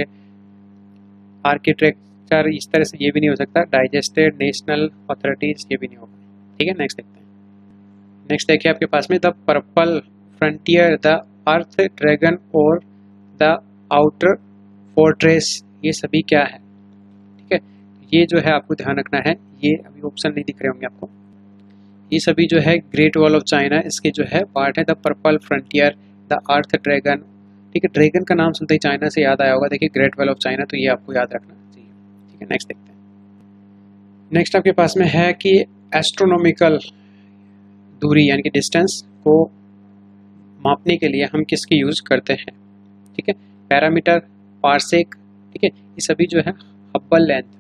आर्किटेक्चर इस तरह से ये भी नहीं हो सकता, डाइजेस्टेड नेशनल अथॉरिटीज ये भी नहीं होगा, ठीक है। नेक्स्ट देखते हैं। नेक्स्ट देखिए आपके पास में the purple frontier, the earth dragon और द आउटर फोर्ट्रेस, ये सभी क्या है, ठीक है। ये जो है आपको ध्यान रखना है, ये अभी ऑप्शन नहीं दिख रहे होंगे आपको, ये सभी जो है ग्रेट वॉल ऑफ चाइना इसके जो है पार्ट है। The purple frontier, the earth dragon, ठीक है, ड्रैगन का नाम सुनते ही चाइना से याद आया होगा, देखिए ग्रेट वॉल ऑफ चाइना, तो ये आपको याद रखना चाहिए, ठीक है। नेक्स्ट देखते हैं। नेक्स्ट आपके पास में है कि एस्ट्रोनॉमिकल दूरी यानी कि डिस्टेंस को मापने के लिए हम किसकी यूज करते हैं, ठीक है, पैरामीटर, पार्सेक, ठीक है, ये सभी जो है हब्बल लेंथ।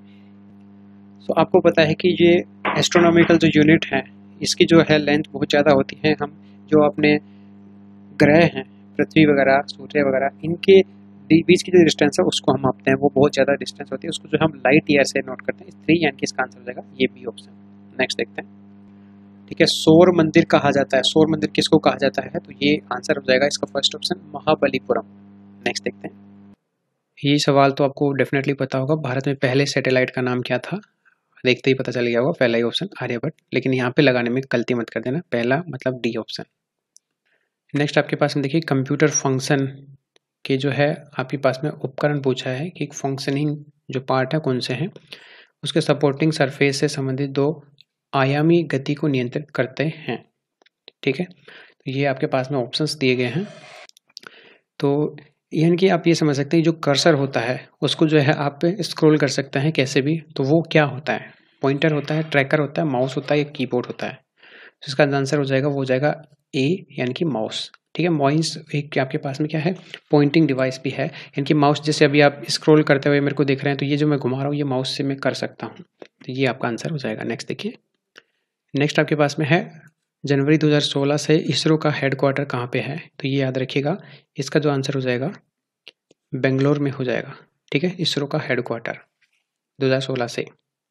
तो आपको पता है कि ये एस्ट्रोनॉमिकल जो यूनिट है इसकी जो है लेंथ बहुत ज़्यादा होती है। हम जो अपने ग्रह हैं पृथ्वी वगैरह सूर्य वगैरह इनके बीच की जो डिस्टेंस है उसको हम मापते हैं, वो बहुत ज़्यादा डिस्टेंस होती है, उसको जो हम लाइट ईयर से नोट करते हैं। थ्री यानी कि इसका आंसर हो जाएगा ये बी ऑप्शन। नेक्स्ट देखते हैं, ठीक है, सौर मंदिर कहा जाता है, सौर मंदिर किसको कहा जाता है, तो ये आंसर हो जाएगा इसका फर्स्ट ऑप्शन महाबलीपुरम। नेक्स्ट देखते हैं। ये सवाल तो आपको डेफिनेटली पता होगा, भारत में पहले सैटेलाइट का नाम क्या था, देखते ही पता चल गया होगा, पहला ही ऑप्शन आर्यभट्ट, लेकिन यहाँ पे लगाने में गलती मत कर देना, पहला मतलब डी ऑप्शन। नेक्स्ट आपके पास में देखिए कंप्यूटर फंक्शन के जो है आपके पास में उपकरण पूछा है कि फंक्शनिंग जो पार्ट है कौन से हैं, उसके सपोर्टिंग सरफेस से संबंधित दो आयामी गति को नियंत्रित करते हैं, ठीक है। तो ये आपके पास में ऑप्शंस दिए गए हैं। तो यानी कि आप ये समझ सकते हैं जो कर्सर होता है उसको जो है आप स्क्रॉल कर सकते हैं कैसे भी, तो वो क्या होता है, पॉइंटर होता है, ट्रैकर होता है, माउस होता है या कीबोर्ड होता है। तो इसका आंसर हो जाएगा वो हो जाएगा ए यानी कि माउस, ठीक है। माउस एक आपके पास में क्या है, पॉइंटिंग डिवाइस भी है, यानी कि माउस जैसे अभी आप स्क्रॉल करते हुए मेरे को देख रहे हैं तो ये जो मैं घुमा रहा हूँ ये माउस से मैं कर सकता हूँ, तो ये आपका आंसर हो जाएगा। नेक्स्ट देखिए। नेक्स्ट आपके पास में है जनवरी दो हज़ार सोलह से इसरो का हेडक्वार्टर कहाँ पे है, तो ये याद रखिएगा, इसका जो आंसर हो जाएगा बेंगलोर में हो जाएगा, ठीक है, इसरो का हेडक्वार्टर दो हज़ार सोलह से।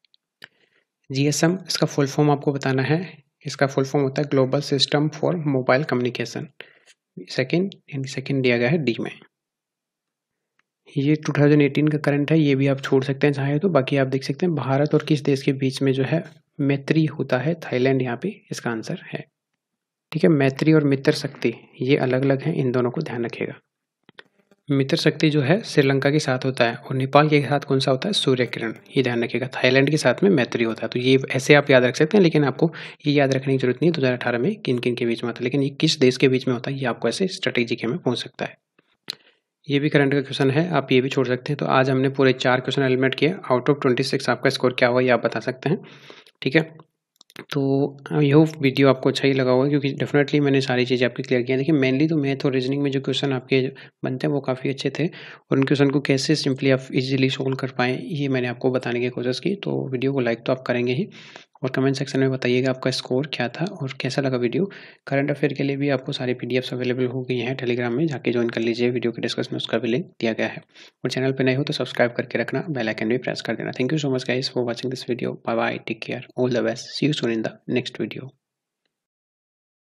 जीएसएम इसका फुल फॉर्म आपको बताना है, इसका फुल फॉर्म होता है global system for mobile communication, second यानी सेकंड दिया गया है डी में। ये दो हज़ार अठारह का करंट है, ये भी आप छोड़ सकते हैं चाहे तो, बाकी आप देख सकते हैं भारत और किस देश के बीच में जो है मैत्री होता है, थाईलैंड यहाँ पे इसका आंसर है, ठीक है। मैत्री और मित्र शक्ति ये अलग अलग हैं, इन दोनों को ध्यान रखिएगा। मित्र शक्ति जो है श्रीलंका के साथ होता है और नेपाल के साथ कौन सा होता है, सूर्य किरण, ये ध्यान रखिएगा। थाईलैंड के साथ में मैत्री होता है, तो ये ऐसे आप याद रख सकते हैं, लेकिन आपको ये याद रखने की जरूरत नहीं है दो हज़ार अठारह में किन किन के बीच में होता है, लेकिन ये किस देश के बीच में होता है ये आपको ऐसे स्ट्रेटेजी के में पहुंच सकता है। ये भी करंट का क्वेश्चन है, आप ये भी छोड़ सकते हैं। तो आज हमने पूरे चार क्वेश्चन एलिमिनेट किए, आउट ऑफ ट्वेंटी सिक्स आपका स्कोर क्या हुआ ये आप बता सकते हैं, ठीक है। तो आई होप वीडियो आपको अच्छा ही लगा होगा, क्योंकि डेफिनेटली मैंने सारी चीज़ें आपकी क्लियर किया। देखिए मेनली तो मैथ और रीजनिंग में जो क्वेश्चन आपके बनते हैं वो काफ़ी अच्छे थे, और उन क्वेश्चन को कैसे सिंपली आप इजीली सोल्व कर पाएँ ये मैंने आपको बताने की कोशिश की। तो वीडियो को लाइक तो आप करेंगे ही, और कमेंट सेक्शन में बताइएगा आपका स्कोर क्या था और कैसा लगा वीडियो। करंट अफेयर के लिए भी आपको सारी पीडीएफ्स अवेलेबल हो गई हैं टेलीग्राम में, जाके ज्वाइन कर लीजिए, वीडियो के डिस्क्रिप्शन में उसका भी लिंक दिया गया है। और चैनल पर नए हो तो सब्सक्राइब करके रखना, बेल आइकन भी प्रेस कर देना। Thank you so much guys for watching this video, bye bye, take care, all the best, see you soon in the next video.